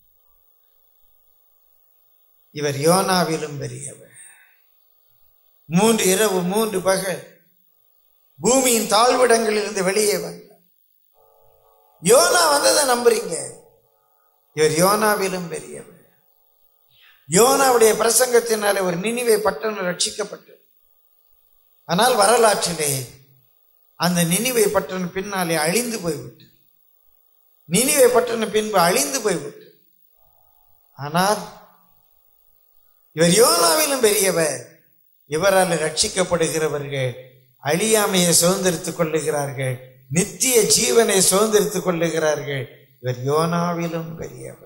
இவர் யோனாவிலும் பெரியவர். மூன்று இரவு, மூன்று பகல் பூமியின் தாழ்விடங்களில் இருந்து வெளியே வந்தார். யோனா வந்ததை நம்புறீங்க? இவர் யோனாவிலும் பெரியவர். யோனாவுடைய பிரசங்கத்தினாலே ஒரு நினிவே பட்டணம் ரட்சிக்கப்பட்டது. ஆனால் வரலாற்றிலே அந்த நினிவே பட்டணம் பின்னாலே அழிந்து போய்விட்டு, நினிவே பட்டணம் பின்பு அழிந்து போய்விட்டு. ஆனால் இவர் யோனாவிலும் பெரியவர். இவரால் ரட்சிக்கப்படுகிறவர்கள் அழியாமையை சுதந்திரித்துக் கொள்ளுகிறார்கள், நித்திய ஜீவனை சுதந்திரித்துக் கொள்ளுகிறார்கள். இவர் யோனாவிலும் பெரியவர்.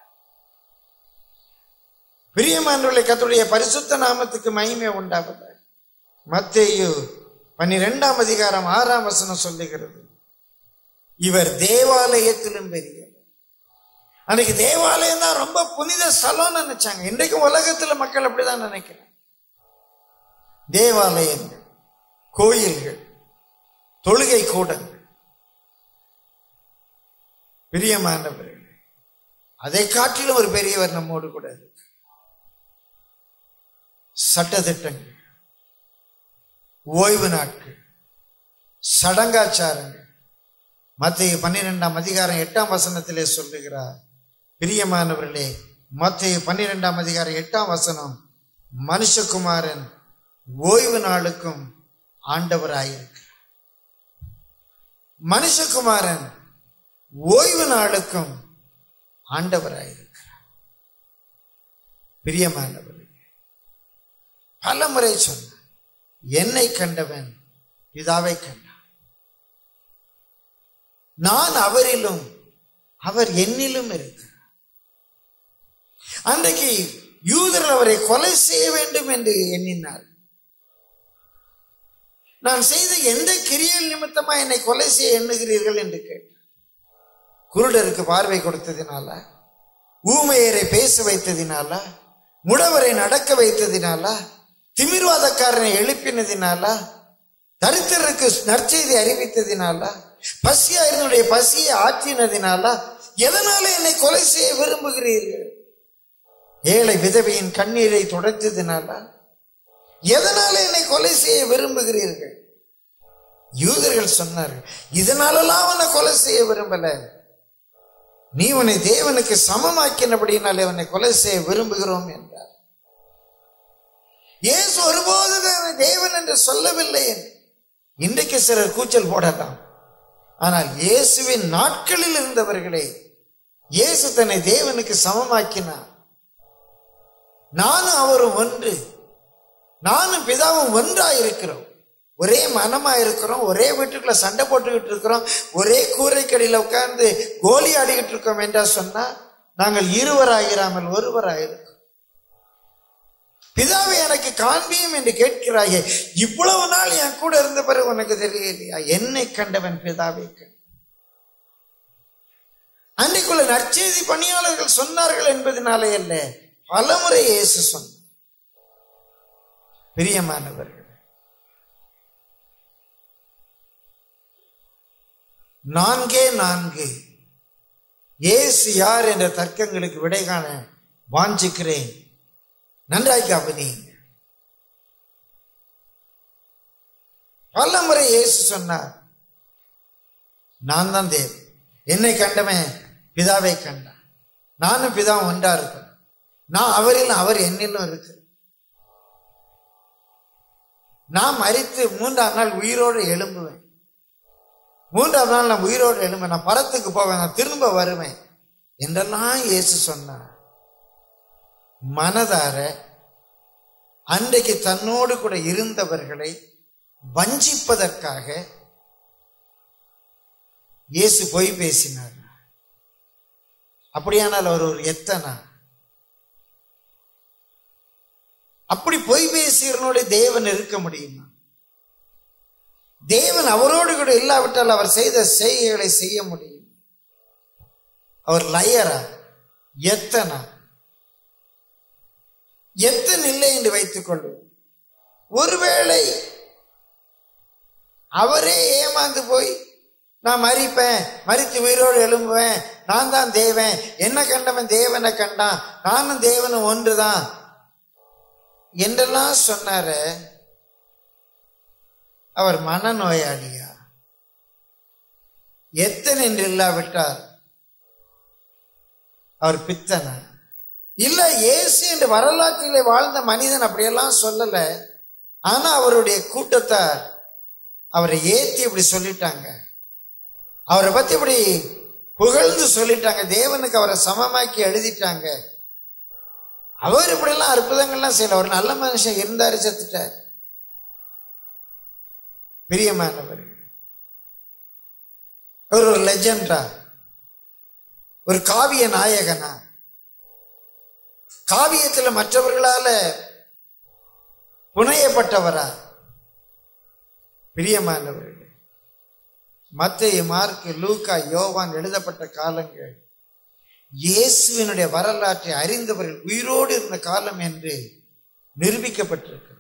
பிரியமானவர்களே, கர்த்தருடைய பரிசுத்த நாமத்துக்கு மகிமை உண்டாவதாக. மத்தேயு பன்னிரெண்டாம் அதிகாரம் ஆறாம் வசனம் சொல்லுகிறது, இவர் தேவாலயத்திலும் பெரியவர். அன்னைக்கு தேவாலயம் தான் ரொம்ப புனித ஸ்தலம் நினைச்சாங்க. இன்றைக்கும் உலகத்துல மக்கள் அப்படிதான் நினைக்கிறாங்க. தேவாலயங்கள், கோயில்கள், தொழுகை கூடங்கள். பிரியமானவர்கள், அதை காட்டிலும் ஒரு பெரியவர் நம்மோடு கூட இருக்கு. சட்டதிட்டங்கள், ஓய்வு நாட்கள், சடங்காச்சாரங்கள். மத்தேயு பன்னிரெண்டாம் அதிகாரம் எட்டாம் வசனத்திலே சொல்லுகிறார். பிரியமானவர்களே, மத்தேயு பன்னிரெண்டாம் அதிகாரம் எட்டாம் வசனம், மனுஷகுமாரன் ஓய்வு நாளுக்கும் ஆண்டவராயிருக்கிறார். மனுஷகுமாரன் ஓய்வு நாளுக்கும் ஆண்டவராயிருக்கிறார். பிரியமானவர்களே, பல முறை சொன்ன, என்னை கண்டவன் பிதாவை கண்டான், நான் அவரிலும் அவர் என்னிலும் இருக்கிறார். அன்றைக்கு யூதர் அவரை கொலை செய்ய வேண்டும் என்று எண்ணினார். நான் செய்த எந்த கிரியல் நிமித்தமா என்னை கொலை செய்ய எண்ணுகிறீர்கள் என்று கேட்டார். குருடருக்கு பார்வை கொடுத்ததினால, ஊமையரை பேச வைத்ததினால, முடவரை நடக்க வைத்ததினால, திமிர்வாதக்காரனை எழுப்பினதினால, தரித்திரருக்கு நற்செய்தி அறிவித்ததினால, பசியாயிருந்தனுடைய பசியை ஆற்றினதினால, எதனால என்னை கொலை செய்ய விரும்புகிறீர்கள்? ஏழை விதவையின் கண்ணீரை துடைத்ததினால, எதனால என்னை கொலை செய்ய விரும்புகிறீர்கள்? யூதர்கள் சொன்னார்கள், இதனாலெல்லாம் அவனை கொலை செய்ய விரும்பல, நீ உன்னை தேவனுக்கு சமமாக்கினபடினாலே அவனை கொலை செய்ய விரும்புகிறோம் என்றார். இயேசு ஒருபோது தேவன் என்று சொல்லவில்லை. இன்றைக்கு சிலர் கூச்சல் போடலாம். ஆனால் இயேசுவின் நாட்களில் இருந்தவர்களே, இயேசு தன்னை தேவனுக்கு சமமாக்கினார். நானும் அவரும் ஒன்று, நானும் பிதாவும் ஒன்றாயிருக்கிறோம். ஒரே மனமா இருக்கிறோம், ஒரே வீட்டுக்குள்ள சண்டை போட்டுக்கிட்டு இருக்கிறோம், ஒரே கூரைக்கடியில உட்கார்ந்து கோலி ஆடிக்கிட்டு இருக்கோம் என்றா சொன்னா நாங்கள் இருவராயிராமல் ஒருவராயிருக்கோம். பிதாவை எனக்கு காண்பியும் என்று கேட்கிறாயே, இவ்வளவு நாள் என் கூட இருந்த பிறகு உனக்கு தெரியலையா? என்னை கண்டவன் பிதாவை கண்ட. அன்றைக்குள்ள நற்செய்தி பணியாளர்கள் சொன்னார்கள் என்பதனாலே அல்ல, பலமுறை இயேசு சொன்னார். பிரியமானவர்கள், நான்கே நான்கு இயேசு யார் என்ற தர்க்கங்களுக்கு விடை காண வாஞ்சிக்கிறேன். நன்றாய் கவனியுங்க. பல முறை இயேசு சொன்னார், நான் தான் தேவன், என்னை கண்டவன் பிதாவை கண்டான், நானும் பிதா ஒன்றா இருக்கிறேன், நான் அவரில் அவர் என்னிலும் இருக்கு, நான் மரித்து மூன்றாம் நாள் உயிரோடு எழும்புவேன், மூன்றாம் நாள் நான் உயிரோடு எழும்புவேன், நான் பரத்துக்கு போவேன், நான் திரும்ப வருவேன் என்றெல்லாம் இயேசு சொன்னார். மனதார அன்றைக்கு தன்னோடு கூட இருந்தவர்களை வஞ்சிப்பதற்காக இயேசு பொய் பேசினார். அப்படியானால் அவர் ஒரு எத்தனா? அப்படி பொய் பேசியவனோட தேவன் இருக்க முடியுமா? தேவன் அவரோடு கூட இல்லாவிட்டால் அவர் செய்த செய்கைகளை செய்ய முடியும். அவர் லயரா? எத்தனா? எத்தன் இல்லை என்று வைத்துக் கொள்வோம். ஒருவேளை அவரே ஏமாந்து போய் நான் மரிப்பேன், மரித்து உயிரோடு எழும்புவேன், நான் தான் தேவன், என்ன கண்டவன் தேவனை கண்டான், நானும் தேவனும் ஒன்றுதான் என்றெல்லாம் சொன்னார, அவர் மனநோயாளியா? எத்தன் என்று இல்லாவிட்டார் அவர் பித்தனா? இல்ல, இயேசு என்று வரலாற்றிலே வாழ்ந்த மனிதன் அப்படியெல்லாம் சொல்லல. ஆனா அவருடைய கூட்டத்தார் அவரை ஏத்தி இப்படி சொல்லிட்டாங்க, அவரை பத்தி இப்படி புகழ்ந்து சொல்லிட்டாங்க, தேவனுக்கு அவரை சமமாக்கி எழுதிட்டாங்க. அவர் இப்படிலாம் அற்புதங்கள்லாம் செய்யல, ஒரு நல்ல மனுஷன் இருந்தாரு, செத்துட்டார். பிரியமானவர்கள், அவர் ஒரு லெஜெண்டா, ஒரு காவிய நாயகனா? காவியத்துல மற்றவர்களால புனையப்பட்டவரா? பிரியமானவர்கள், மத்தேயு, மார்க்கு, லூக்கா, யோவான் எழுதப்பட்ட காலங்கள் இயேசுவினுடைய வரலாற்றை அறிந்தவர்கள் உயிரோடு இருந்த காலம் என்று நிரூபிக்கப்பட்டிருக்கிறது.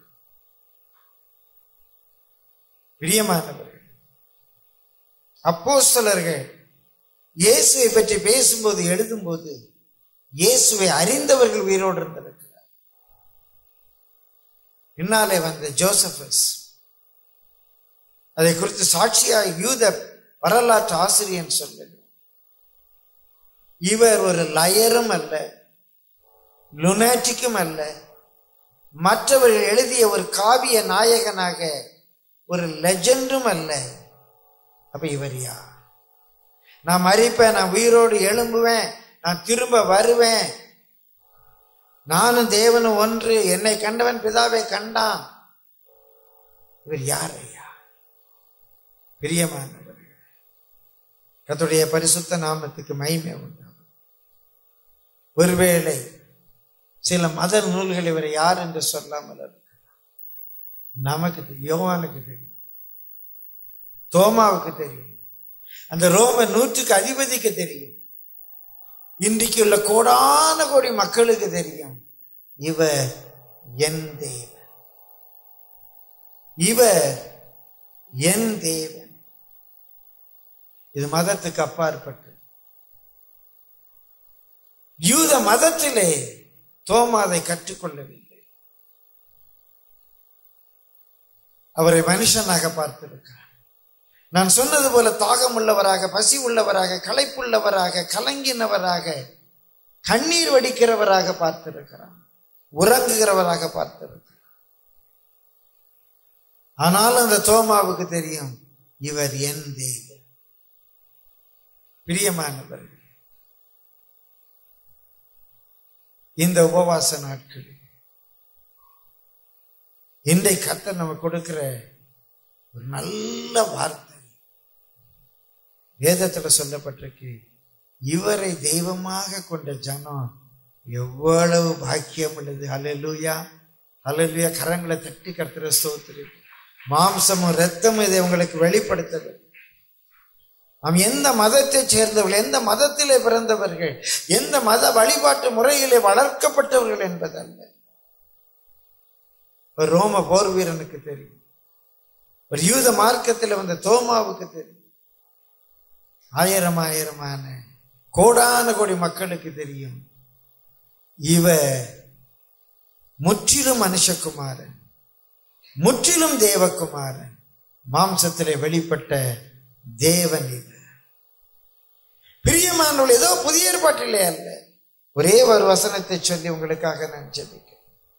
பிரியமானவர்கள், அப்போஸ்தலர்கள் இயேசுவை பற்றி பேசும்போது எழுதும்போது இயேசுவை அறிந்தவர்கள் உயிரோடு இருந்திருக்கிறார். பின்னாலே வந்த ஜோசபஸ் அதை குறித்து சாட்சியாக யூத வரலாற்று ஆசிரியன் சொல்லுங்க, இவர் ஒரு லயரும் அல்ல, லுனாட்டிக்கும் அல்ல, மற்றவர்கள் எழுதிய ஒரு காவிய நாயகனாக ஒரு லெஜெண்டும் அல்ல. அப்ப இவர் யார்? நான் மரிப்பேன், நான் உயிரோடு எழும்புவேன், நான் திரும்ப வருவேன், நானும் தேவனும் ஒன்று, என்னை கண்டவன் பிதாவை கண்டான். இவர் யார் ஐயா? பிரியமானவர்கள், கர்த்தருடைய பரிசுத்த நாமத்துக்கு மகிமை உண்டாகும். ஒருவேளை சில மத நூல்கள் இவர் யார் என்று சொல்லாமல் இருக்கிறார். நமக்கு தெரியும், யோவானுக்கு தெரியும், தோமாவுக்கு தெரியும், அந்த ரோம நூற்றுக்கு அதிபதிக்கு தெரியும், இன்றைக்கு உள்ள கோடான கோடி மக்களுக்கு தெரியும், இவர் என் தேவன், இவர் என் தேவன். இது மதத்துக்கு அப்பாற்பட்டு. யூத மதத்திலே தோமா அதை கற்றுக்கொள்ளவில்லை. அவரை மனுஷனாக பார்த்திருக்கிறார். நான் சொன்னது போல தாகம் உள்ளவராக, பசி உள்ளவராக, களைப்புள்ளவராக, கலங்கினவராக, கண்ணீர் வடிக்கிறவராக பார்த்திருக்கிறார், உறங்குகிறவராக பார்த்திருக்கிறார். ஆனால் அந்த தோமாவுக்கு தெரியும், இவர் என் தேவன். பிரியமானவர்கள், இந்த உபவாச நாட்களில் இன்றைக்கு கர்த்தர் நமக்கு கொடுக்கிற ஒரு நல்ல வார்த்தை வேதத்துல சொல்லப்பட்டிருக்கு. இவரை தெய்வமாக கொண்ட ஜனம் எவ்வளவு பாக்கியம் உள்ளது. ஹல்லேலூயா, ஹல்லேலூயா. கரங்களை தட்டி கர்த்தரை ஸ்தோத்திரம். மாம்சமும் இரத்தமும் இதை உங்களுக்கு வெளிப்படுத்தது. நாம் எந்த மதத்தை சேர்ந்தவர்கள், எந்த மதத்திலே பிறந்தவர்கள், எந்த மத வழிபாட்டு முறையிலே வளர்க்கப்பட்டவர்கள் என்பதல்ல. ஒரு ரோம போர் வீரனுக்கு தெரியும், ஒரு யூத மார்க்கத்தில் வந்த தோமாவுக்கு தெரியும், ஆயிரம் ஆயிரமான கோடான கோடி மக்களுக்கு தெரியும், இவ முற்றிலும் மனுஷகுமாரன், முற்றிலும் தேவகுமாரன், மாம்சத்திலே வெளிப்பட்ட தேவன். இது பிரியமானவர்களே, ஏதோ புதிய ஏற்பாட்டிலே அல்ல. ஒரே ஒரு வசனத்தை சொல்லி உங்களுக்காக நான் ஜெபிக்கிறேன்.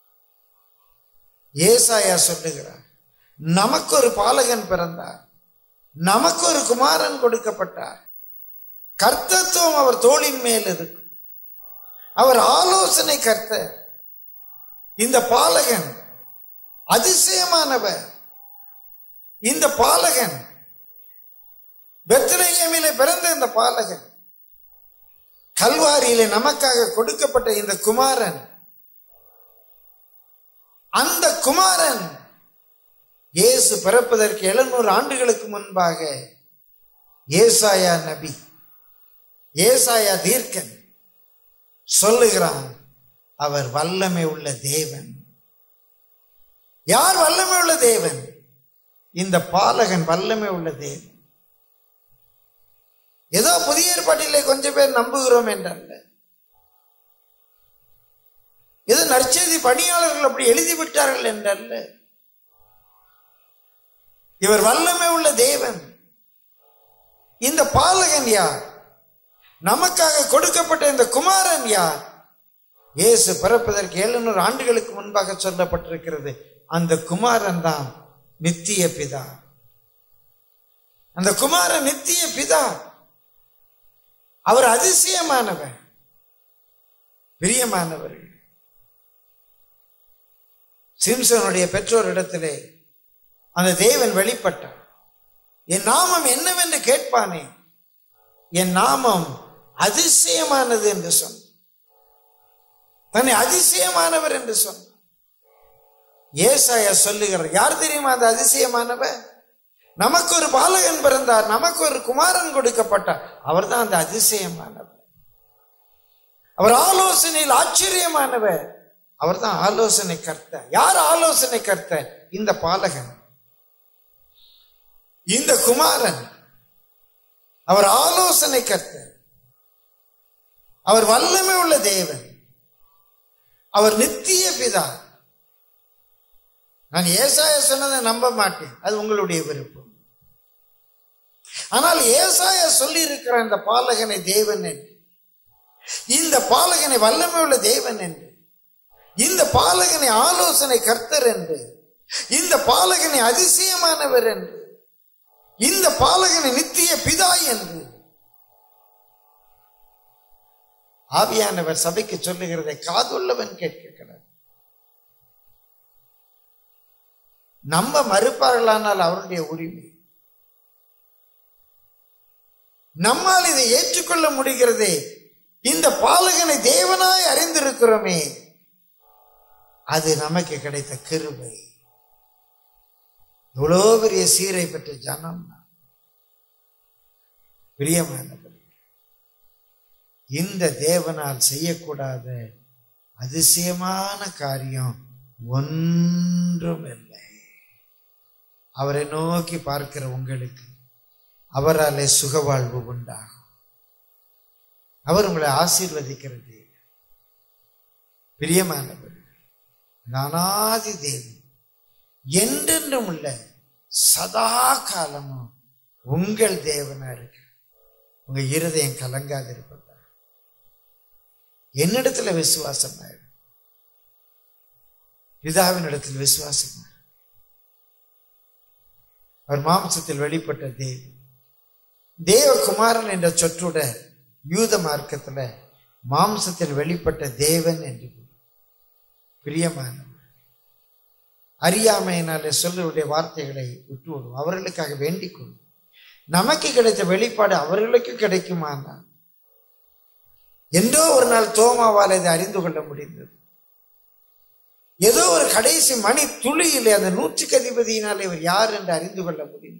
ஏசாயா சொல்லுகிறார், நமக்கு ஒரு பாலகன் பிறந்தார், நமக்கு ஒரு குமாரன் கொடுக்கப்பட்டார், கர்த்தத்துவம் அவர் தோளின் மேல் இருக்கு, அவர் ஆலோசனை கர்த்தர். இந்த பாலகன் அதிசயமானவர். இந்த பாலகன் பெத்லகேமிலே பிறந்த இந்த பாலகன், கல்வாரியிலே நமக்காக கொடுக்கப்பட்ட இந்த குமாரன், அந்த குமாரன் இயேசு பிறப்பதற்கு எழுநூறு ஆண்டுகளுக்கு முன்பாக ஏசாயா நபி, ஏசாயா தீர்க்கன் சொல்லுகிறான், அவர் வல்லமை உள்ள தேவன். யார் வல்லமை உள்ள தேவன்? இந்த பாலகன் வல்லமை உள்ள தேவன். ஏதோ புதிய ஏற்பாட்டிலே கொஞ்சம் பேர் நம்புகிறோம் என்றல்ல, ஏதோ நற்செய்தி பணியாளர்கள் அப்படி எழுதிவிட்டார்கள் என்றல்ல. இவர் வல்லமை உள்ள தேவன். இந்த பாலகன் யார்? நமக்காக கொடுக்கப்பட்ட இந்த குமாரன் யார்? இயேசு பிறப்பதற்கு எழுநூறு ஆண்டுகளுக்கு முன்பாக சொல்லப்பட்டிருக்கிறது. அந்த குமாரன் தான் நித்திய பிதா. அந்த குமாரன் நித்திய பிதா. அவர் அதிசயமானவர். பிரியமானவர்கள், சிம்சனுடைய பெற்றோர் இடத்திலே அந்த தேவன் வெளிப்பட்டார். என் நாமம் என்னவென்று கேட்பானே, என் நாமம் அதிசயமானது என்று சொன்னார். தன்னை அதிசயமானவர் என்று சொன்னார். ஏசாயா சொல்லுகிறார், யார் தெரியுமா அந்த அதிசயமானவர்? நமக்கு ஒரு பாலகன் பிறந்தார், நமக்கு ஒரு குமாரன் கொடுக்கப்பட்டார், அவர் தான் அந்த அதிசயமானவர். அவர் ஆலோசனையில் ஆச்சரியமானவர், அவர் தான் ஆலோசனை கர்த்தர். யார் ஆலோசனை கர்த்தர்? இந்த பாலகன், இந்த குமாரன். அவர் ஆலோசனை கர்த்தர், அவர் வல்லமை உள்ள தேவன், அவர் நித்திய பிதா. நான் ஏசாயா சொன்னதை நம்ப மாட்டேன், அது உங்களுடைய விருப்பம். ஆனால் ஏசாயா சொல்லி இருக்கிற இந்த பாலகனை தேவன் என்று, இந்த பாலகனை வல்லமை உள்ள தேவன் என்று, இந்த பாலகனை ஆலோசனை கர்த்தர் என்று, இந்த பாலகனை அதிசயமானவர் என்று, இந்த பாலகனை நித்திய பிதா என்று ஆவியானவர் சபைக்கு சொல்லுகிறதை காதுள்ளவன் கேட்கிறார். நம்ப மறுப்பார்களானால் அவருடைய உரிமை. நம்மால் இதை ஏற்றுக்கொள்ள முடிகிறதே. இந்த பாலகனை தேவனாய் அறிந்திருக்கிறோமே, அது நமக்கு கிடைத்த கிருபை. எவ்வளோ பெரிய சீரை பெற்ற ஜனம். பிரியமானவர், இந்த தேவனால் செய்யக்கூடாத அதிசயமான காரியம் ஒன்றும் இல்லை. அவரை நோக்கி பார்க்கிற உங்களுக்கு அவராலே சுகவாழ்வு உண்டாகும். அவர் உங்களை ஆசீர்வதிக்கிறது. பிரியமானவர், அனாதி தேவன், என்றென்றும் உள்ள சதா காலமும் உங்கள் தேவனா இருக்கு. உங்க இருதயம் கலங்காது இருப்பதா என்னிடத்துல விசுவாசம் ஆயிடும், பிதாவின் இடத்தில் விசுவாசம். அவர் மாம்சத்தில் வெளிப்பட்ட தேவன், தேவகுமாரன் என்ற சொற்றுட யூத மார்க்கத்துல மாம்சத்தில் வெளிப்பட்ட தேவன் என்று. பிரியமானவர், அறியாமையினாலே சொல்லுடைய வார்த்தைகளை விட்டு விடுவோம். அவர்களுக்காக வேண்டிக் கொள்ளும். நமக்கு கிடைத்த வெளிப்பாடு அவர்களுக்கு கிடைக்குமானா? என்றோ ஒரு நாள் தோமாவால் இதை அறிந்து கொள்ள முடிந்தது. ஏதோ ஒரு கடைசி மணி துளியிலே அந்த நூற்றுக்கு அதிபதியினால் இவர் யார் என்று அறிந்து கொள்ள முடிந்தது.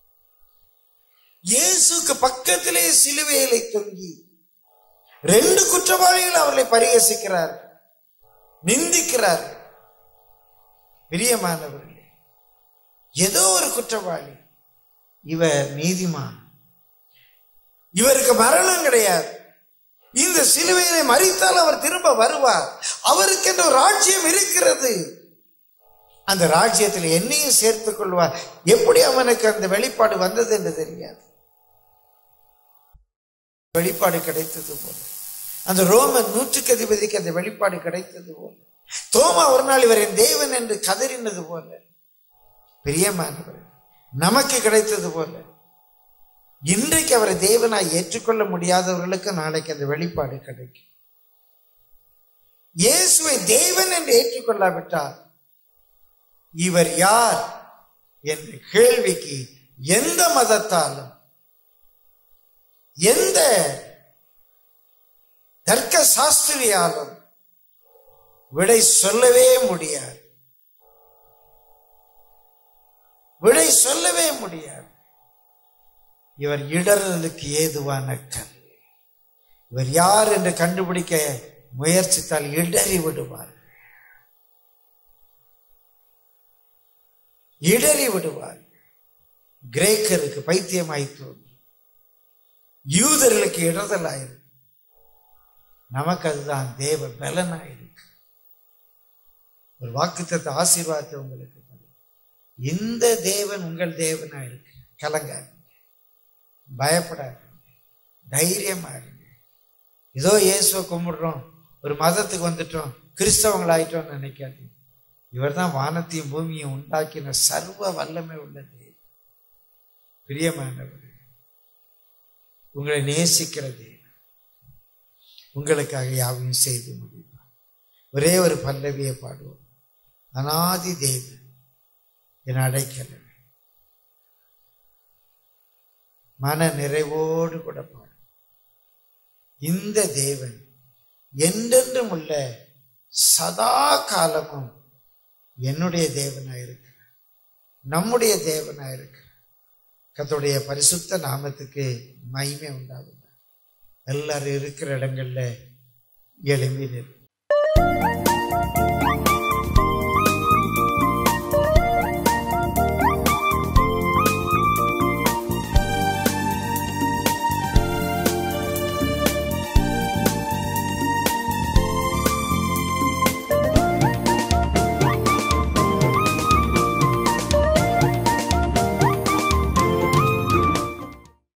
இயேசுக்கு பக்கத்திலே சிலுவையிலே தொங்கி ரெண்டு குற்றவாளிகள் அவர்களை பரிகசிக்கிறார்கள், நிந்திக்கிறார்கள். பிரியமானவர்களே, ஏதோ ஒரு குற்றவாளி, இவர் நீதிமான், இவருக்கு மரணம் கிடையாது, இந்த சிலுவையிலே மரித்தால் அவர் திரும்ப வருவார், அவருக்கு என்ற ஒரு ராஜ்யம் இருக்கிறது, அந்த ராஜ்யத்தில் என்னையும் சேர்த்துக் கொள்வார். எப்படி அவனுக்கு அந்த வெளிப்பாடு வந்தது என்று தெரியாது. வெளிப்பாடு கிடைத்தது போல அந்த ரோமன் நூற்றுக்கு அதிபதிக்கு அந்த வெளிப்பாடு கிடைத்தது போல தோமா ஒரு நாள் இவரின் தேவன் என்று கதறினது போல பிரியமானவர் நமக்கு கிடைத்தது போல இன்றைக்கு அவரை தேவனாய் ஏற்றுக்கொள்ள முடியாதவர்களுக்கு நாளைக்கு அந்த வெளிப்பாடு கிடைக்கும். இயேசுவை தேவன் என்று ஏற்றுக்கொள்ளாவிட்டால் இவர் யார் என்ற கேள்விக்கு எந்த மதத்தாலும் எந்த தர்க்க சாஸ்திரியாலும் விடை சொல்லவே முடியாது, விடை சொல்லவே முடியாது. இவர் இடறலுக்கு ஏதுவான கல். இவர் யார் என்று கண்டுபிடிக்க முயற்சித்தால் இடறி விடுவார், இடறி விடுவார். கிரேக்கருக்கு பைத்தியமாயிற்று, யூதர்களுக்கு இடறலாயிருக்கு, நமக்கு அதுதான் தேவ பலனாயிருக்கு. ஒரு வாக்குத்தத்த ஆசீர்வாதத்தை உங்களுக்கு இந்த தேவன் உங்கள் தேவனா இருக்கு. கலங்காதீங்க, பயப்படாதீங்க, தைரியமா இருங்க. ஏதோ இயேசுவை கும்பிடுறோம், ஒரு மதத்துக்கு வந்துட்டோம், கிறிஸ்தவங்களாயிட்டோம்னு நினைக்காதீங்க. இவர் தான் வானத்தையும் பூமியும் உண்டாக்கின சர்வ வல்லமை உள்ளது. பிரியமானவர், உங்களை நேசிக்கிறது, உங்களுக்காக யாவையும் செய்து முடியும். ஒரே ஒரு பல்லவியை பாடுவோம். அநாதி தேவன் என் அடைக்கலம், மன நிறைவோடு கூட பாடும். இந்த தேவன் என்றென்றும் உள்ள சதா காலமும் என்னுடைய தேவனாயிருக்கு, நம்முடைய தேவனாயிருக்கு. கர்த்தருடைய பரிசுத்த நாமத்துக்கு மகிமை உண்டாகும். எல்லாரும் இருக்கிற இடங்கள்ல எழும்பி நிற்போம்.